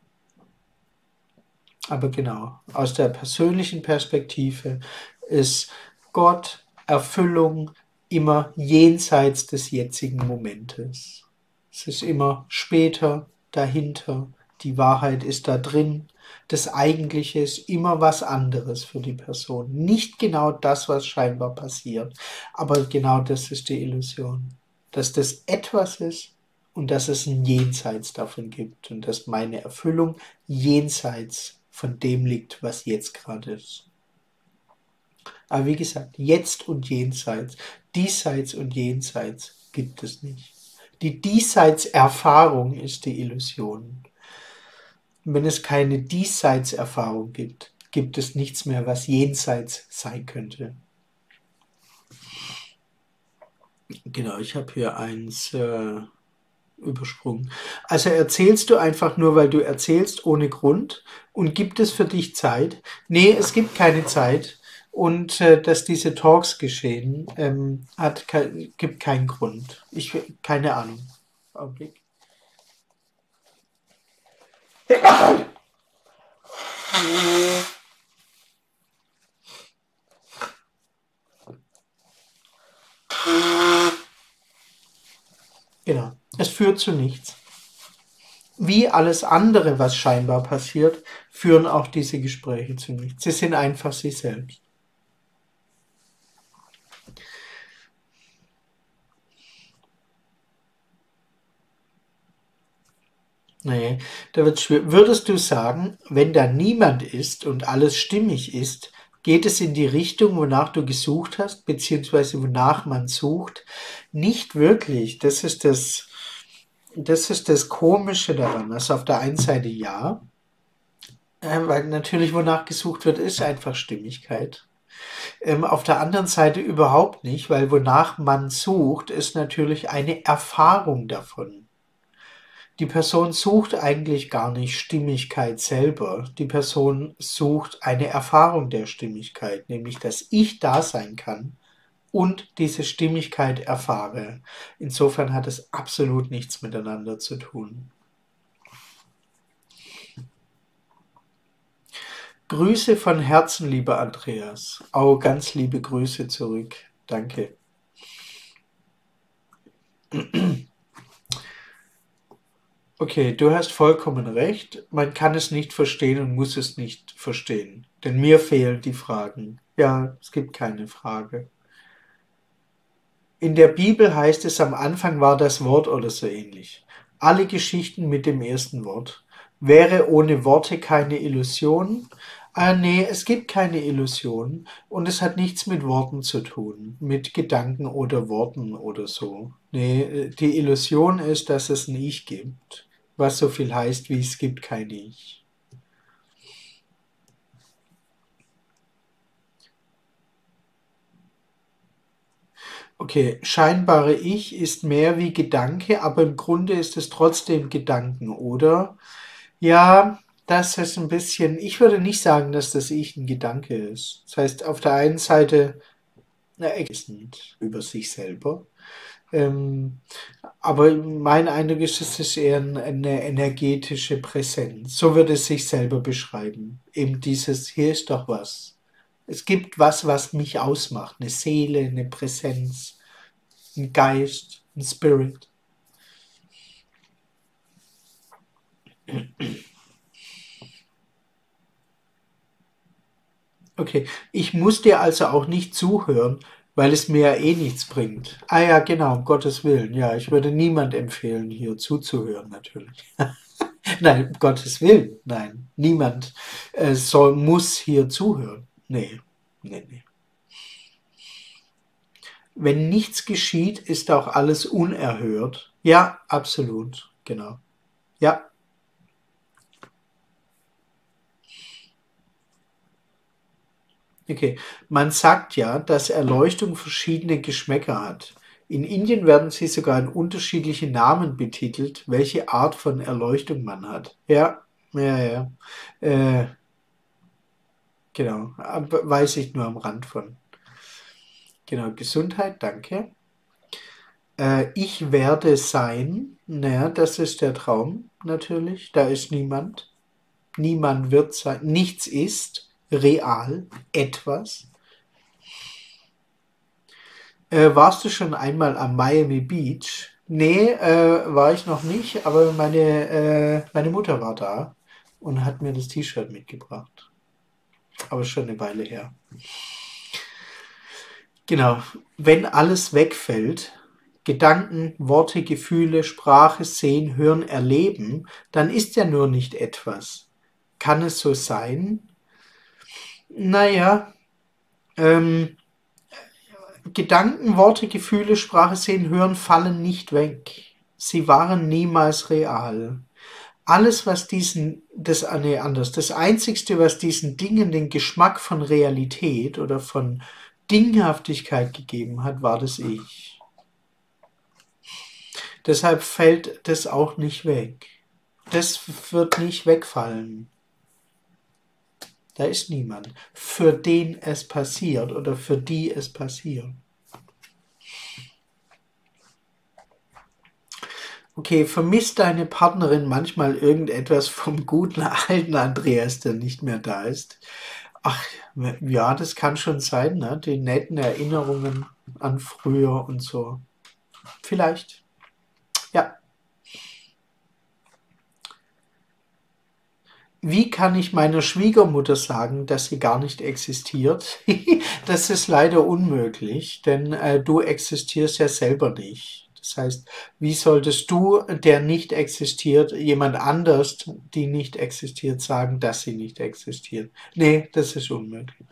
A: Aber genau, aus der persönlichen Perspektive ist Gott, Erfüllung immer jenseits des jetzigen Momentes. Es ist immer später, dahinter, die Wahrheit ist da drin. Das Eigentliche ist immer was anderes für die Person. Nicht genau das, was scheinbar passiert, aber genau das ist die Illusion. Dass das etwas ist und dass es ein Jenseits davon gibt und dass meine Erfüllung jenseits von dem liegt, was jetzt gerade ist. Aber wie gesagt, jetzt und jenseits, diesseits und jenseits gibt es nicht. Die Diesseitserfahrung ist die Illusion. Und wenn es keine Diesseitserfahrung gibt, gibt es nichts mehr, was jenseits sein könnte. Genau, ich habe hier eins übersprungen. Also erzählst du einfach nur, weil du erzählst ohne Grund und gibt es für dich Zeit? Nee, es gibt keine Zeit und dass diese Talks geschehen, gibt keinen Grund. Keine Ahnung. Augenblick. Genau. Es führt zu nichts. Wie alles andere, was scheinbar passiert, führen auch diese Gespräche zu nichts. Sie sind einfach sie selbst. Nee, da wird's schwer. Würdest du sagen, wenn da niemand ist und alles stimmig ist, geht es in die Richtung, wonach du gesucht hast, beziehungsweise wonach man sucht? Nicht wirklich. Das ist das Komische daran. Also auf der einen Seite ja, weil natürlich wonach gesucht wird, ist einfach Stimmigkeit. Auf der anderen Seite überhaupt nicht, weil wonach man sucht, ist natürlich eine Erfahrung davon. Die Person sucht eigentlich gar nicht Stimmigkeit selber. Die Person sucht eine Erfahrung der Stimmigkeit, nämlich dass ich da sein kann und diese Stimmigkeit erfahre. Insofern hat es absolut nichts miteinander zu tun. Grüße von Herzen, lieber Andreas. Auch ganz liebe Grüße zurück. Danke. Okay, du hast vollkommen recht. Man kann es nicht verstehen und muss es nicht verstehen. Denn mir fehlen die Fragen. Ja, es gibt keine Frage. In der Bibel heißt es, am Anfang war das Wort oder so ähnlich. Alle Geschichten mit dem ersten Wort. Wäre ohne Worte keine Illusion? Nee, es gibt keine Illusion und es hat nichts mit Worten zu tun, mit Gedanken oder Worten oder so. Nee, die Illusion ist, dass es ein Ich gibt, was so viel heißt, wie es gibt kein Ich. Okay, scheinbare Ich ist mehr wie Gedanke, aber im Grunde ist es trotzdem Gedanken, oder? Ja, das ist ein bisschen, ich würde nicht sagen, dass das Ich ein Gedanke ist. Das heißt, auf der einen Seite, er ist nicht über sich selber. Ähm, aber mein Eindruck ist, es ist eher eine energetische Präsenz. So würde es sich selber beschreiben. Eben dieses, hier ist doch was. Es gibt was, was mich ausmacht. Eine Seele, eine Präsenz, ein Geist, ein Spirit. Okay, ich muss dir also auch nicht zuhören, weil es mir ja eh nichts bringt. Ah ja, genau, um Gottes Willen. Ja, ich würde niemand empfehlen, hier zuzuhören, natürlich. Nein, um Gottes Willen, nein. Niemand muss hier zuhören. Nee, nee, nee. Wenn nichts geschieht, ist auch alles unerhört. Ja, absolut, genau. Ja, okay. Man sagt ja, dass Erleuchtung verschiedene Geschmäcker hat. In Indien werden sie sogar in unterschiedliche Namen betitelt, welche Art von Erleuchtung man hat. Ja, ja, ja. Äh, genau. Weiß ich nur am Rand von. Genau. Gesundheit, danke. Ich werde sein. Naja, das ist der Traum, natürlich. Da ist niemand. Niemand wird sein. Nichts ist real. Etwas. Warst du schon einmal am Miami Beach? Nee, war ich noch nicht, aber meine Mutter war da und hat mir das T-Shirt mitgebracht. Aber schon eine Weile her. Genau. Wenn alles wegfällt, Gedanken, Worte, Gefühle, Sprache, Sehen, Hören, Erleben, dann ist ja nur nicht etwas. Kann es so sein? Naja, ähm, Gedanken, Worte, Gefühle, Sprache, Sehen, Hören fallen nicht weg. Sie waren niemals real. Alles, was anders. Das Einzigste, was diesen Dingen den Geschmack von Realität oder von Dinghaftigkeit gegeben hat, war das Ich. Deshalb fällt das auch nicht weg. Das wird nicht wegfallen. Da ist niemand, für den es passiert oder für die es passiert. Okay, vermisst deine Partnerin manchmal irgendetwas vom guten alten Andreas, der nicht mehr da ist? Ach, ja, das kann schon sein, ne? Die netten Erinnerungen an früher und so. Vielleicht. Ja. Wie kann ich meiner Schwiegermutter sagen, dass sie gar nicht existiert? Das ist leider unmöglich, denn du existierst ja selber nicht. Das heißt, wie solltest du, der nicht existiert, jemand anders, die nicht existiert, sagen, dass sie nicht existiert? Nee, das ist unmöglich.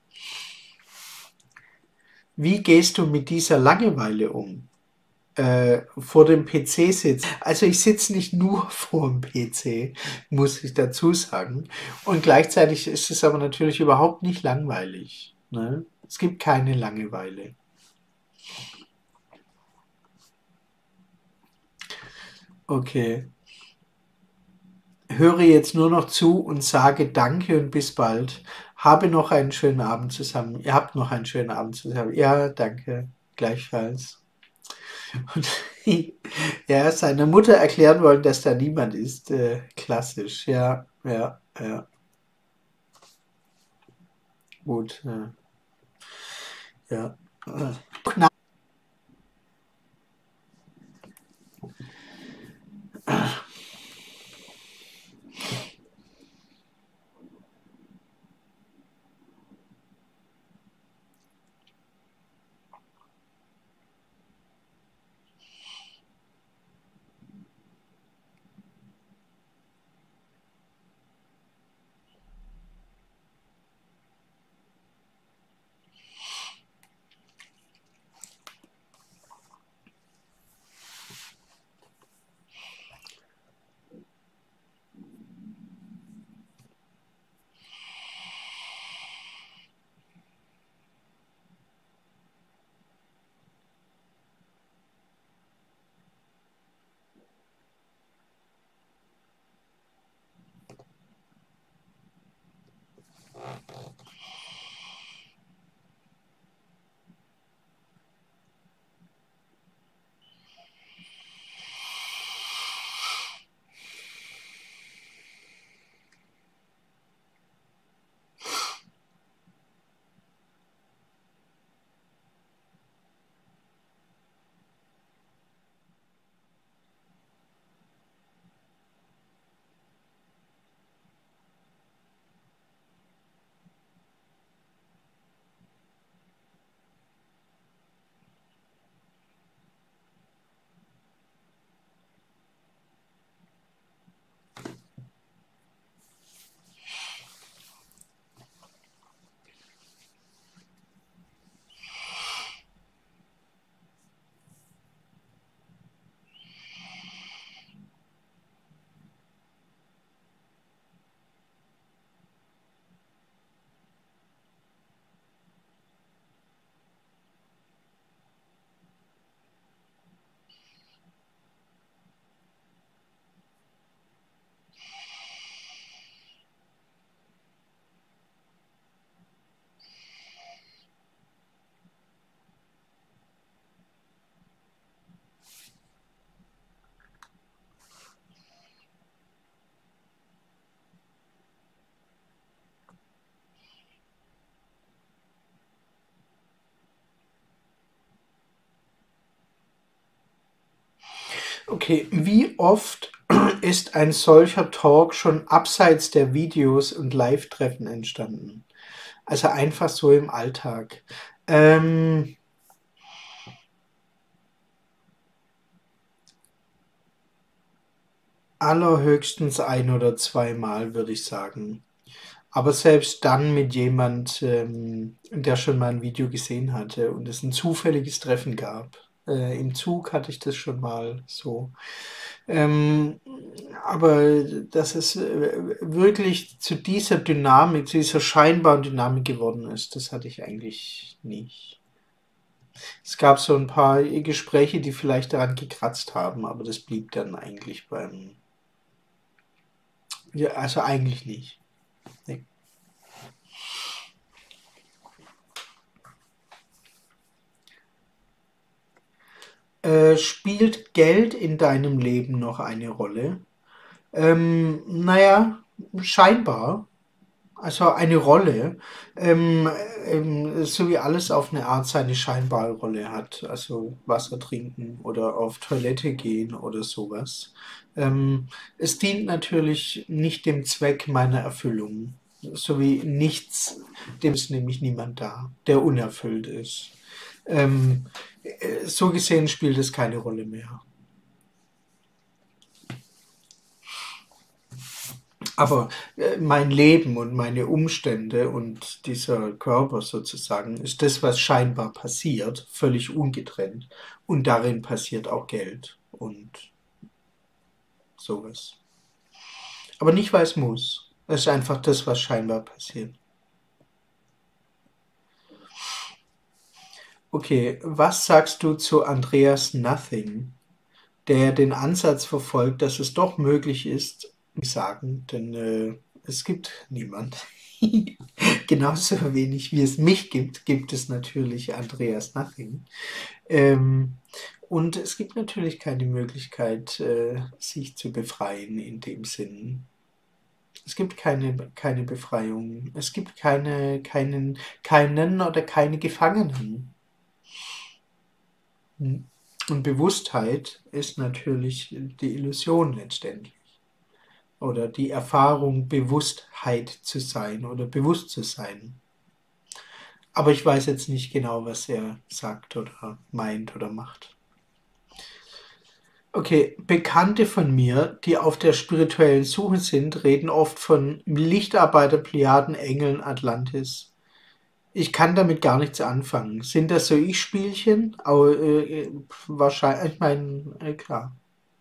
A: Wie gehst du mit dieser Langeweile um? Vor dem PC sitzt. Also ich sitze nicht nur vor dem PC, muss ich dazu sagen. Und gleichzeitig ist es aber natürlich überhaupt nicht langweilig. Ne? Es gibt keine Langeweile. Okay. Höre jetzt nur noch zu und sage Danke und bis bald. Habe noch einen schönen Abend zusammen. Ihr habt noch einen schönen Abend zusammen. Ja, danke. Gleichfalls. Und ja, seiner Mutter erklären wollen, dass da niemand ist. Klassisch. Ja, ja, ja. Gut. Ja. Ja. Okay, wie oft ist ein solcher Talk schon abseits der Videos und Live-Treffen entstanden? Also einfach so im Alltag. Ähm, Allerhöchstens ein oder zweimal, würde ich sagen. Aber selbst dann mit jemand, der schon mal ein Video gesehen hatte und es ein zufälliges Treffen gab. Im Zug hatte ich das schon mal so. Ähm, aber dass es wirklich zu dieser Dynamik, zu dieser scheinbaren Dynamik geworden ist, das hatte ich eigentlich nicht. Es gab so ein paar Gespräche, die vielleicht daran gekratzt haben, aber das blieb dann eigentlich beim, ja, also eigentlich nicht. Nee. Spielt Geld in deinem Leben noch eine Rolle? Naja, scheinbar. Also eine Rolle, ähm, so wie alles auf eine Art seine scheinbare Rolle hat. Also Wasser trinken oder auf Toilette gehen oder sowas. Es dient natürlich nicht dem Zweck meiner Erfüllung. So wie nichts, dem ist nämlich niemand da, der unerfüllt ist. Ähm, So gesehen spielt es keine Rolle mehr. Aber mein Leben und meine Umstände und dieser Körper sozusagen ist das, was scheinbar passiert, völlig ungetrennt. Und darin passiert auch Geld und sowas. Aber nicht, weil es muss. Es ist einfach das, was scheinbar passiert. Okay, was sagst du zu Andreas Nothing, der den Ansatz verfolgt, dass es doch möglich ist, sagen, denn es gibt niemand. Genauso wenig wie es mich gibt, gibt es natürlich Andreas Nothing. Ähm, und es gibt natürlich keine Möglichkeit, sich zu befreien in dem Sinn. Es gibt keine Befreiung. Es gibt keinen oder keine Gefangenen. Und Bewusstheit ist natürlich die Illusion letztendlich. Oder die Erfahrung, Bewusstheit zu sein oder bewusst zu sein. Aber ich weiß jetzt nicht genau, was er sagt oder meint oder macht. Okay, Bekannte von mir, die auf der spirituellen Suche sind, reden oft von Lichtarbeiter, Plejaden, Engeln, Atlantis. Ich kann damit gar nichts anfangen. Sind das so Ich-Spielchen? Aber wahrscheinlich, ich meine, klar,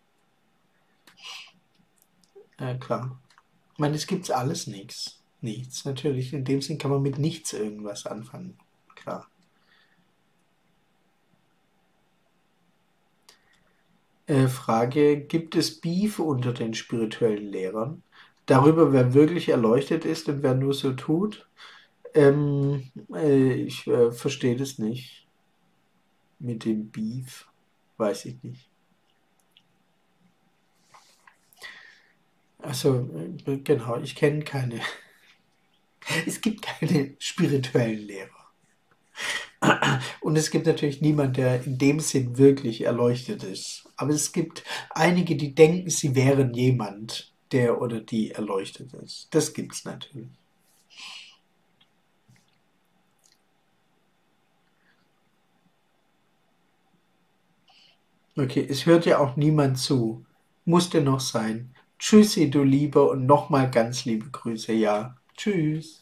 A: klar. Ich meine, es gibt alles nichts. Nichts, natürlich. In dem Sinn kann man mit nichts irgendwas anfangen. Klar. Frage, gibt es Beef unter den spirituellen Lehrern? Darüber, wer wirklich erleuchtet ist und wer nur so tut? Ich verstehe das nicht mit dem Beef. Weiß ich nicht. Also, genau, ich kenne keine. Es gibt keine spirituellen Lehrer. Und es gibt natürlich niemand, der in dem Sinn wirklich erleuchtet ist. Aber es gibt einige, die denken, sie wären jemand, der oder die erleuchtet ist. Das gibt es natürlich. Okay, es hört ja auch niemand zu. Muss denn noch sein. Tschüssi, du Lieber, und nochmal ganz liebe Grüße. Ja, tschüss.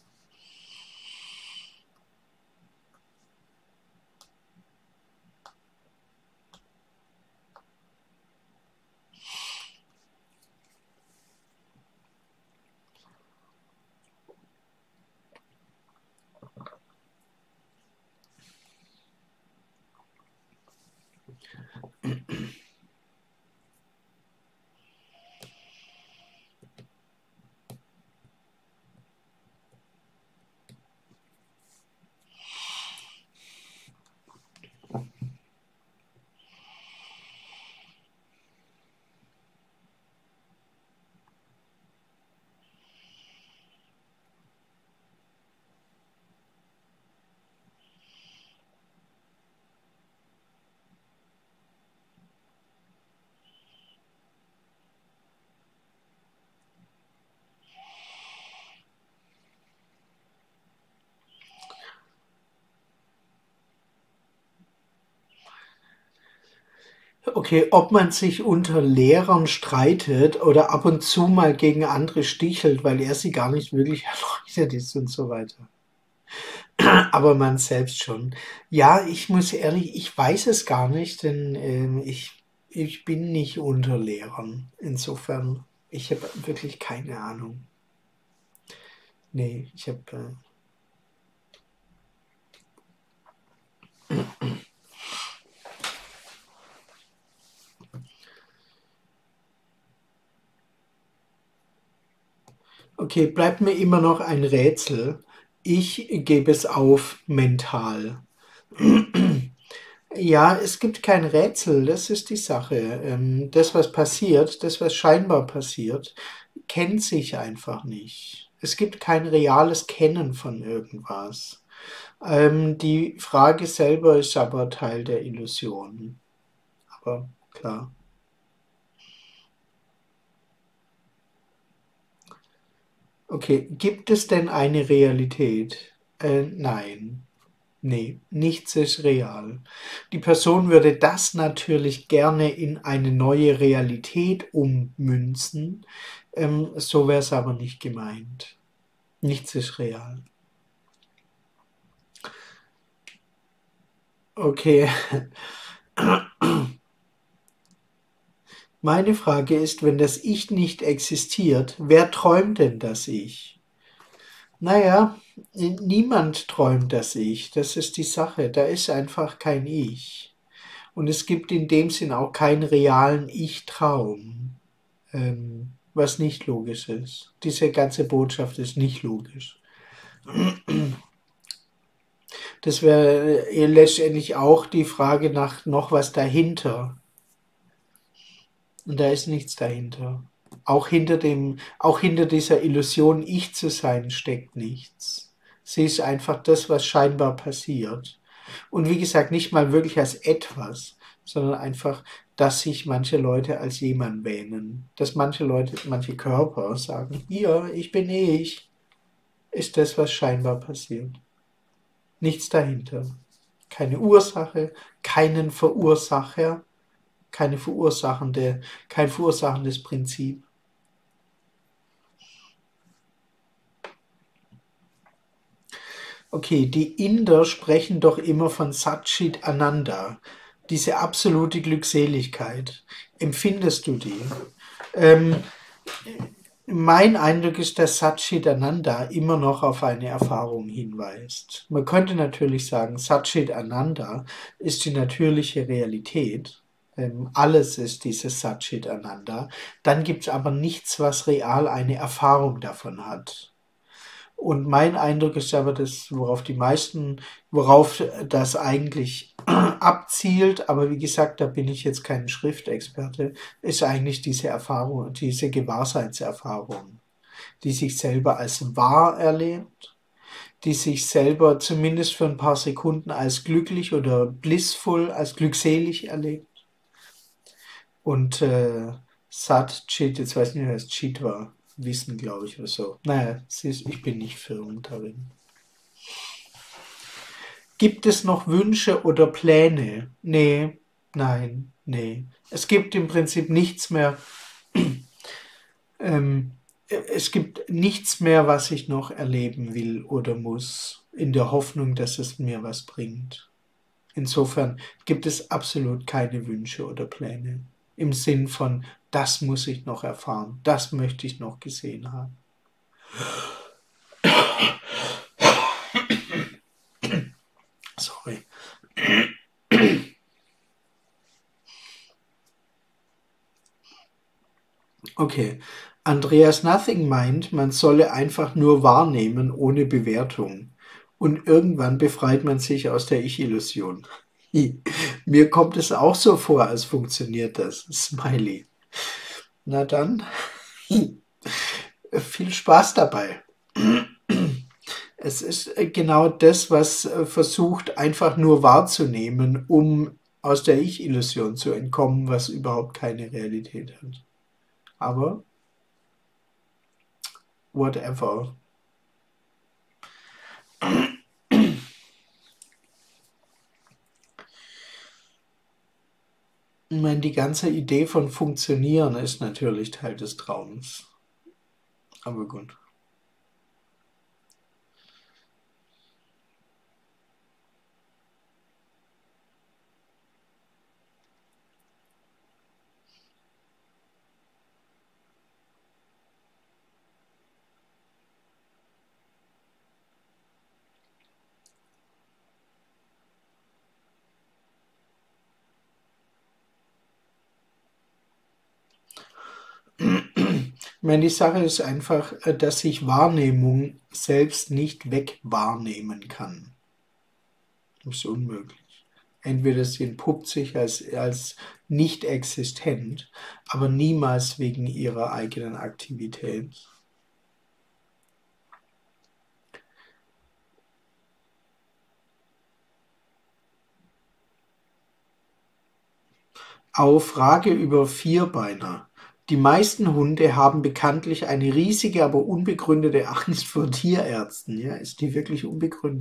A: Okay, ob man sich unter Lehrern streitet oder ab und zu mal gegen andere stichelt, weil er sie gar nicht wirklich erleuchtet ist und so weiter. Aber man selbst schon. Ja, ich muss ehrlich, ich weiß es gar nicht, denn ich bin nicht unter Lehrern. Insofern, ich habe wirklich keine Ahnung. Nee, ich habe. Okay, bleibt mir immer noch ein Rätsel. Ich gebe es auf mental. Ja, es gibt kein Rätsel, das ist die Sache. Das, was passiert, das, was scheinbar passiert, kennt sich einfach nicht. Es gibt kein reales Kennen von irgendwas. Die Frage selber ist aber Teil der Illusion. Aber klar. Okay, gibt es denn eine Realität? Nein. Nee, nichts ist real. Die Person würde das natürlich gerne in eine neue Realität ummünzen, so wäre es aber nicht gemeint. Nichts ist real. Okay. Meine Frage ist, wenn das Ich nicht existiert, wer träumt denn das Ich? Naja, niemand träumt das Ich. Das ist die Sache. Da ist einfach kein Ich. Und es gibt in dem Sinn auch keinen realen Ich-Traum, was nicht logisch ist. Diese ganze Botschaft ist nicht logisch. Das wäre letztendlich auch die Frage nach noch was dahinter. Und da ist nichts dahinter. Auch hinter dieser Illusion, ich zu sein, steckt nichts. Sie ist einfach das, was scheinbar passiert. Und wie gesagt, nicht mal wirklich als etwas, sondern einfach, dass sich manche Leute als jemand wähnen. Dass manche Leute, manche Körper sagen, hier, ich bin ich, ist das, was scheinbar passiert. Nichts dahinter. Keine Ursache, keinen Verursacher, kein verursachendes Prinzip. Okay, die Inder sprechen doch immer von Satchit Ananda, diese absolute Glückseligkeit. Empfindest du die? Ähm, Mein Eindruck ist, dass Satchit Ananda immer noch auf eine Erfahrung hinweist. Man könnte natürlich sagen, Satchit Ananda ist die natürliche Realität. Alles ist dieses Satchit Ananda. Dann gibt es aber nichts, was real eine Erfahrung davon hat. Und mein Eindruck ist aber, dass worauf das eigentlich abzielt, aber wie gesagt, da bin ich jetzt kein Schriftexperte, ist eigentlich diese Erfahrung, diese Gewahrseinserfahrung, die sich selber als wahr erlebt, die sich selber zumindest für ein paar Sekunden als glücklich oder blissful, als glückselig erlebt. Und Sat Chit, jetzt weiß ich nicht, was Chit war. Wissen, glaube ich, oder so. Naja, ich bin nicht firm darin. Gibt es noch Wünsche oder Pläne? Nee, nein, nee. Es gibt im Prinzip nichts mehr. Es gibt nichts mehr, was ich noch erleben will oder muss, in der Hoffnung, dass es mir was bringt. Insofern gibt es absolut keine Wünsche oder Pläne. Im Sinn von, das muss ich noch erfahren, das möchte ich noch gesehen haben. Sorry. Okay. Andreas Nothing meint, man solle einfach nur wahrnehmen ohne Bewertung. Und irgendwann befreit man sich aus der Ich-Illusion. Mir kommt es auch so vor, als funktioniert das. Smiley. Na dann, viel Spaß dabei. Es ist genau das, was versucht, einfach nur wahrzunehmen, um aus der Ich-Illusion zu entkommen, was überhaupt keine Realität hat. Aber whatever. Ich meine, die ganze Idee von Funktionieren ist natürlich Teil des Traums. Aber gut. Ich meine, die Sache ist einfach, dass sich Wahrnehmung selbst nicht wegwahrnehmen kann. Das ist unmöglich. Entweder sie entpuppt sich als nicht existent, aber niemals wegen ihrer eigenen Aktivität. Auf Frage über Vierbeiner. Die meisten Hunde haben bekanntlich eine riesige, aber unbegründete Angst vor Tierärzten. Ja, ist die wirklich unbegründet?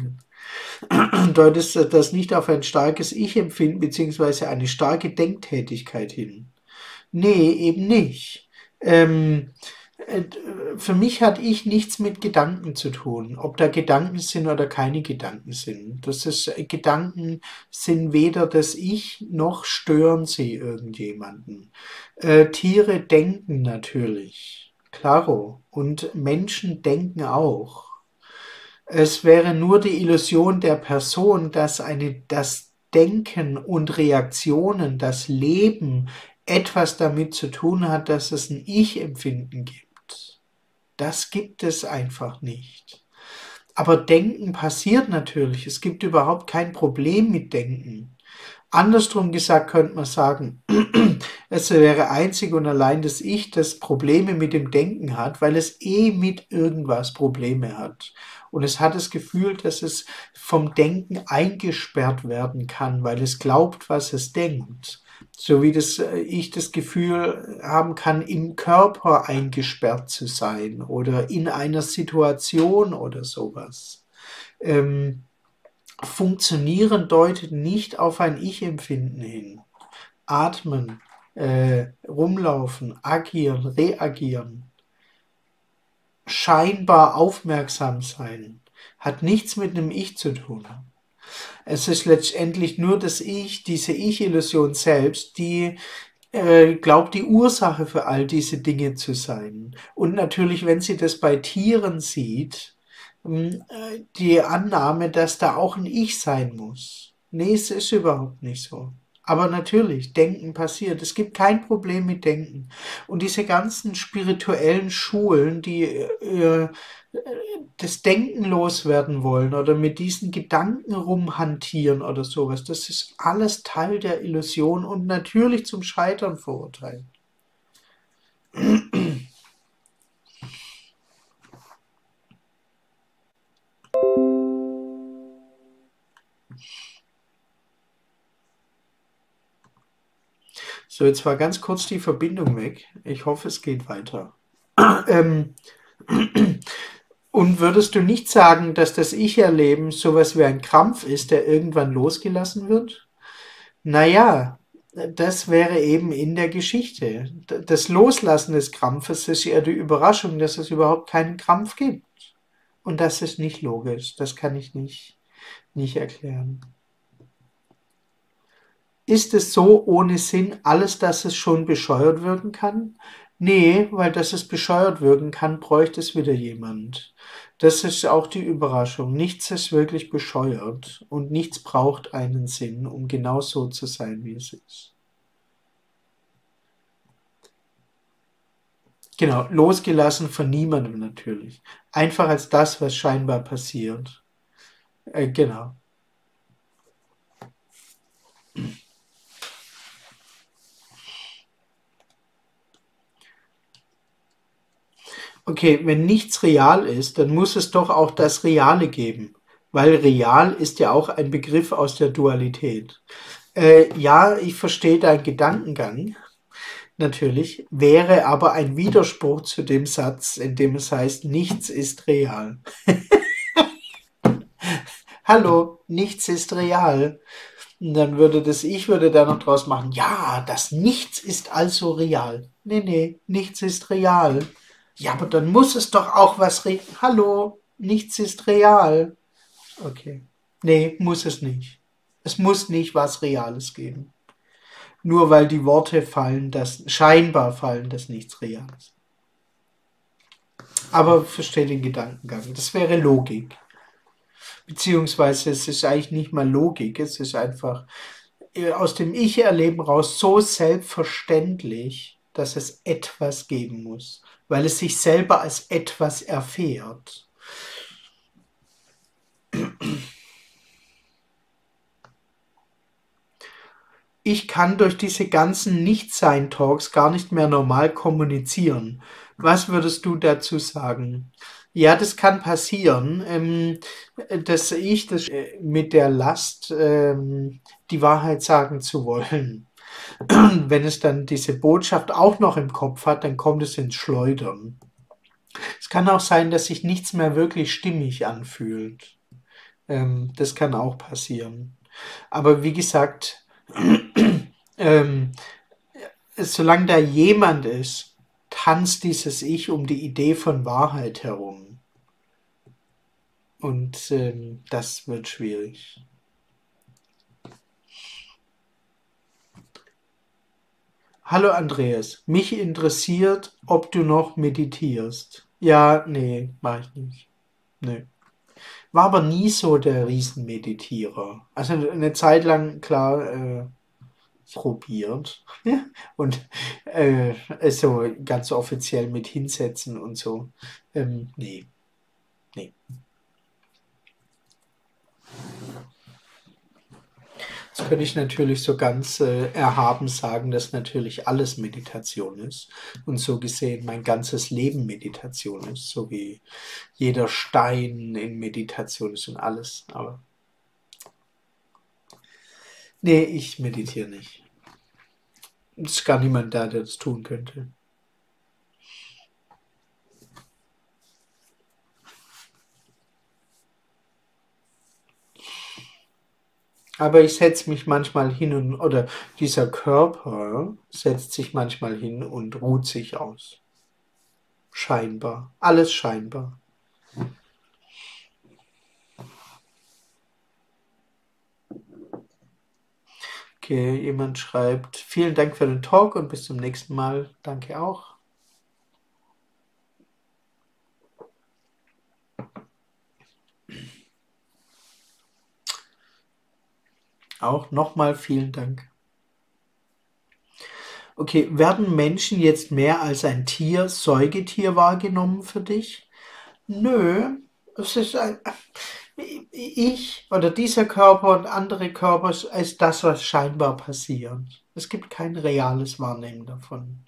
A: Deutest du das nicht auf ein starkes Ich-Empfinden beziehungsweise eine starke Denktätigkeit hin? Nee, eben nicht. Ähm, äh, für mich hat Ich nichts mit Gedanken zu tun, ob da Gedanken sind oder keine Gedanken sind. Gedanken sind weder das Ich noch stören sie irgendjemanden. Tiere denken natürlich, klaro, und Menschen denken auch. Es wäre nur die Illusion der Person, dass das Denken und Reaktionen, das Leben etwas damit zu tun hat, dass es ein Ich-Empfinden gibt. Das gibt es einfach nicht. Aber Denken passiert natürlich. Es gibt überhaupt kein Problem mit Denken. Andersrum gesagt könnte man sagen, es wäre einzig und allein das Ich, das Probleme mit dem Denken hat, weil es mit irgendwas Probleme hat. Und es hat das Gefühl, dass es vom Denken eingesperrt werden kann, weil es glaubt, was es denkt. So wie ich das Gefühl haben kann, im Körper eingesperrt zu sein oder in einer Situation oder sowas. Ähm, Funktionieren deutet nicht auf ein Ich-Empfinden hin. Atmen, rumlaufen, agieren, reagieren, scheinbar aufmerksam sein, hat nichts mit einem Ich zu tun. Es ist letztendlich nur das Ich, diese Ich-Illusion selbst, die glaubt, die Ursache für all diese Dinge zu sein. Und natürlich, wenn sie das bei Tieren sieht, die Annahme, dass da auch ein Ich sein muss. Nee, es ist überhaupt nicht so. Aber natürlich, Denken passiert. Es gibt kein Problem mit Denken. Und diese ganzen spirituellen Schulen, die das Denken loswerden wollen oder mit diesen Gedanken rumhantieren oder sowas, das ist alles Teil der Illusion und natürlich zum Scheitern verurteilt. So, jetzt war ganz kurz die Verbindung weg. Ich hoffe, es geht weiter. ähm, und würdest du nicht sagen, dass das Ich-Erleben sowas wie ein Krampf ist, der irgendwann losgelassen wird? Naja, das wäre eben in der Geschichte. Das Loslassen des Krampfes ist eher die Überraschung, dass es überhaupt keinen Krampf gibt. Und das ist nicht logisch. Das kann ich nicht erklären. Ist es so ohne Sinn alles, dass es schon bescheuert wirken kann? Nee, weil dass es bescheuert wirken kann, bräuchte es wieder jemand. Das ist auch die Überraschung. Nichts ist wirklich bescheuert und nichts braucht einen Sinn, um genau so zu sein, wie es ist. Genau, losgelassen von niemandem natürlich. Einfach als das, was scheinbar passiert. Genau. Okay, wenn nichts real ist, dann muss es doch auch das Reale geben. Weil real ist ja auch ein Begriff aus der Dualität. Ja, ich verstehe deinen Gedankengang, natürlich, wäre aber ein Widerspruch zu dem Satz, in dem es heißt, nichts ist real. Hallo, nichts ist real. Und dann würde da noch draus machen, ja, das Nichts ist also real. Nee, nichts ist real. Ja, aber dann muss es doch auch was Hallo, nichts ist real. Okay. Nee, muss es nicht. Es muss nicht was Reales geben. Nur weil die Worte fallen, dass scheinbar fallen, dass nichts real ist. Aber verstehe den Gedankengang. Das wäre Logik. Beziehungsweise es ist eigentlich nicht mal Logik, es ist einfach aus dem Ich-Erleben raus so selbstverständlich, dass es etwas geben muss, weil es sich selber als etwas erfährt. Ich kann durch diese ganzen Nicht-Sein-Talks gar nicht mehr normal kommunizieren. Was würdest du dazu sagen? Ja, das kann passieren, dass ich das mit der Last, die Wahrheit sagen zu wollen. Wenn es dann diese Botschaft auch noch im Kopf hat, dann kommt es ins Schleudern. Es kann auch sein, dass sich nichts mehr wirklich stimmig anfühlt. Das kann auch passieren. Aber wie gesagt, ähm, solange da jemand ist, tanzt dieses Ich um die Idee von Wahrheit herum. Und das wird schwierig. Hallo Andreas, mich interessiert, ob du noch meditierst. Ja, nee, mach ich nicht. Nee. War aber nie so der Riesenmeditierer. Also eine Zeit lang, klar, probiert. Und so ganz offiziell mit hinsetzen und so. Nee, nee. Jetzt könnte ich natürlich so ganz erhaben sagen, dass natürlich alles Meditation ist und so gesehen mein ganzes Leben Meditation ist, so wie jeder Stein in Meditation ist und alles. Aber nee, ich meditiere nicht. Es ist gar niemand da, der das tun könnte. Aber ich setze mich manchmal hin oder dieser Körper setzt sich manchmal hin und ruht sich aus. Scheinbar. Alles scheinbar. Okay, jemand schreibt, vielen Dank für den Talk und bis zum nächsten Mal. Danke auch. Auch nochmal vielen Dank. Okay, werden Menschen jetzt mehr als ein Tier, Säugetier wahrgenommen für dich? Nö, es ist ich oder dieser Körper und andere Körper ist das, was scheinbar passiert. Es gibt kein reales Wahrnehmen davon.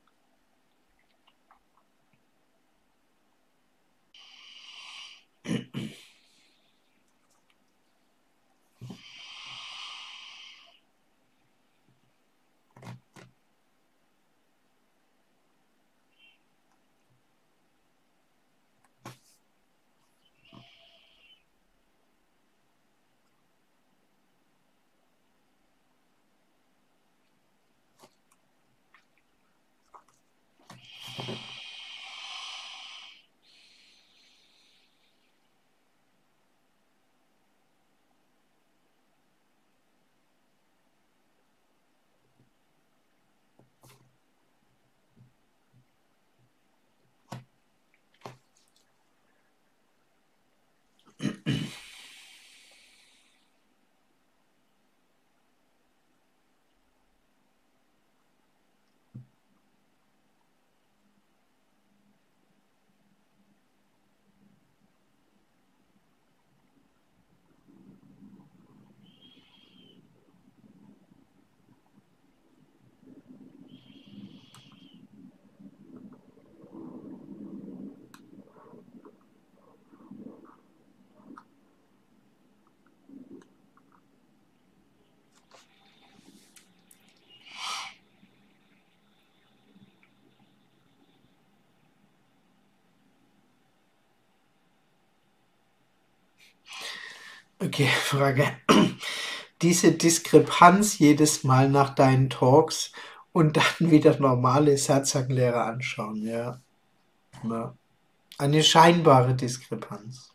A: Okay, Frage. Diese Diskrepanz jedes Mal nach deinen Talks und dann wieder normale Satzanglehrer anschauen, ja. Ja. Eine scheinbare Diskrepanz.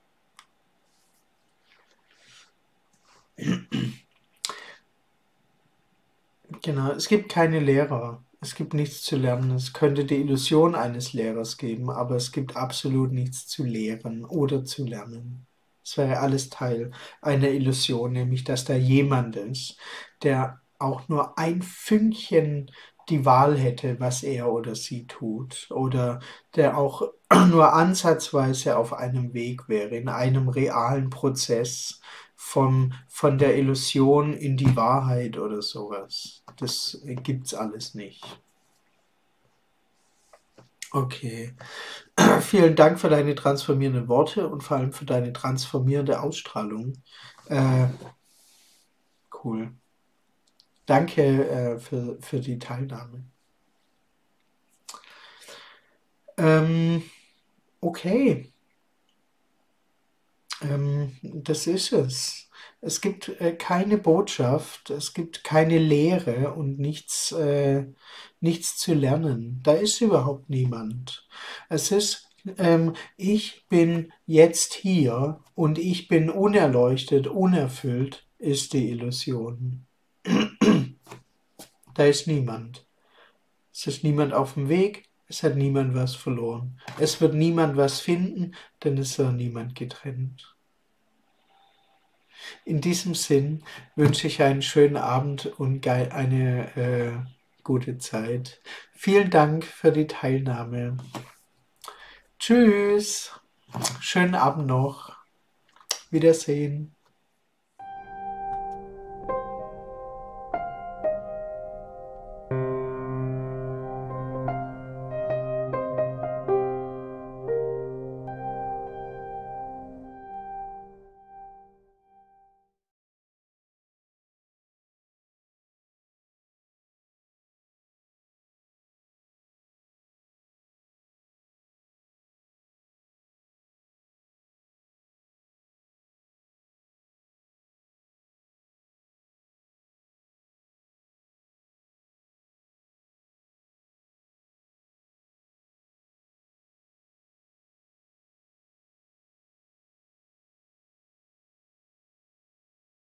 A: Genau, es gibt keine Lehrer. Es gibt nichts zu lernen. Es könnte die Illusion eines Lehrers geben, aber es gibt absolut nichts zu lehren oder zu lernen. Es wäre alles Teil einer Illusion, nämlich dass da jemand ist, der auch nur ein Fünkchen die Wahl hätte, was er oder sie tut, oder der auch nur ansatzweise auf einem Weg wäre, in einem realen Prozess von der Illusion in die Wahrheit oder sowas. Das gibt's alles nicht. Okay. Vielen Dank für deine transformierenden Worte und vor allem für deine transformierende Ausstrahlung. Äh, cool. Danke für die Teilnahme. Ähm, okay. Das ist es. Es gibt keine Botschaft, es gibt keine Lehre und nichts zu lernen. Da ist überhaupt niemand. Es ist, ich bin jetzt hier und ich bin unerleuchtet, unerfüllt, ist die Illusion. Da ist niemand. Es ist niemand auf dem Weg, es hat niemand was verloren. Es wird niemand was finden, denn es wird niemand getrennt. In diesem Sinn wünsche ich einen schönen Abend und eine gute Zeit. Vielen Dank für die Teilnahme. Tschüss, schönen Abend noch. Wiedersehen.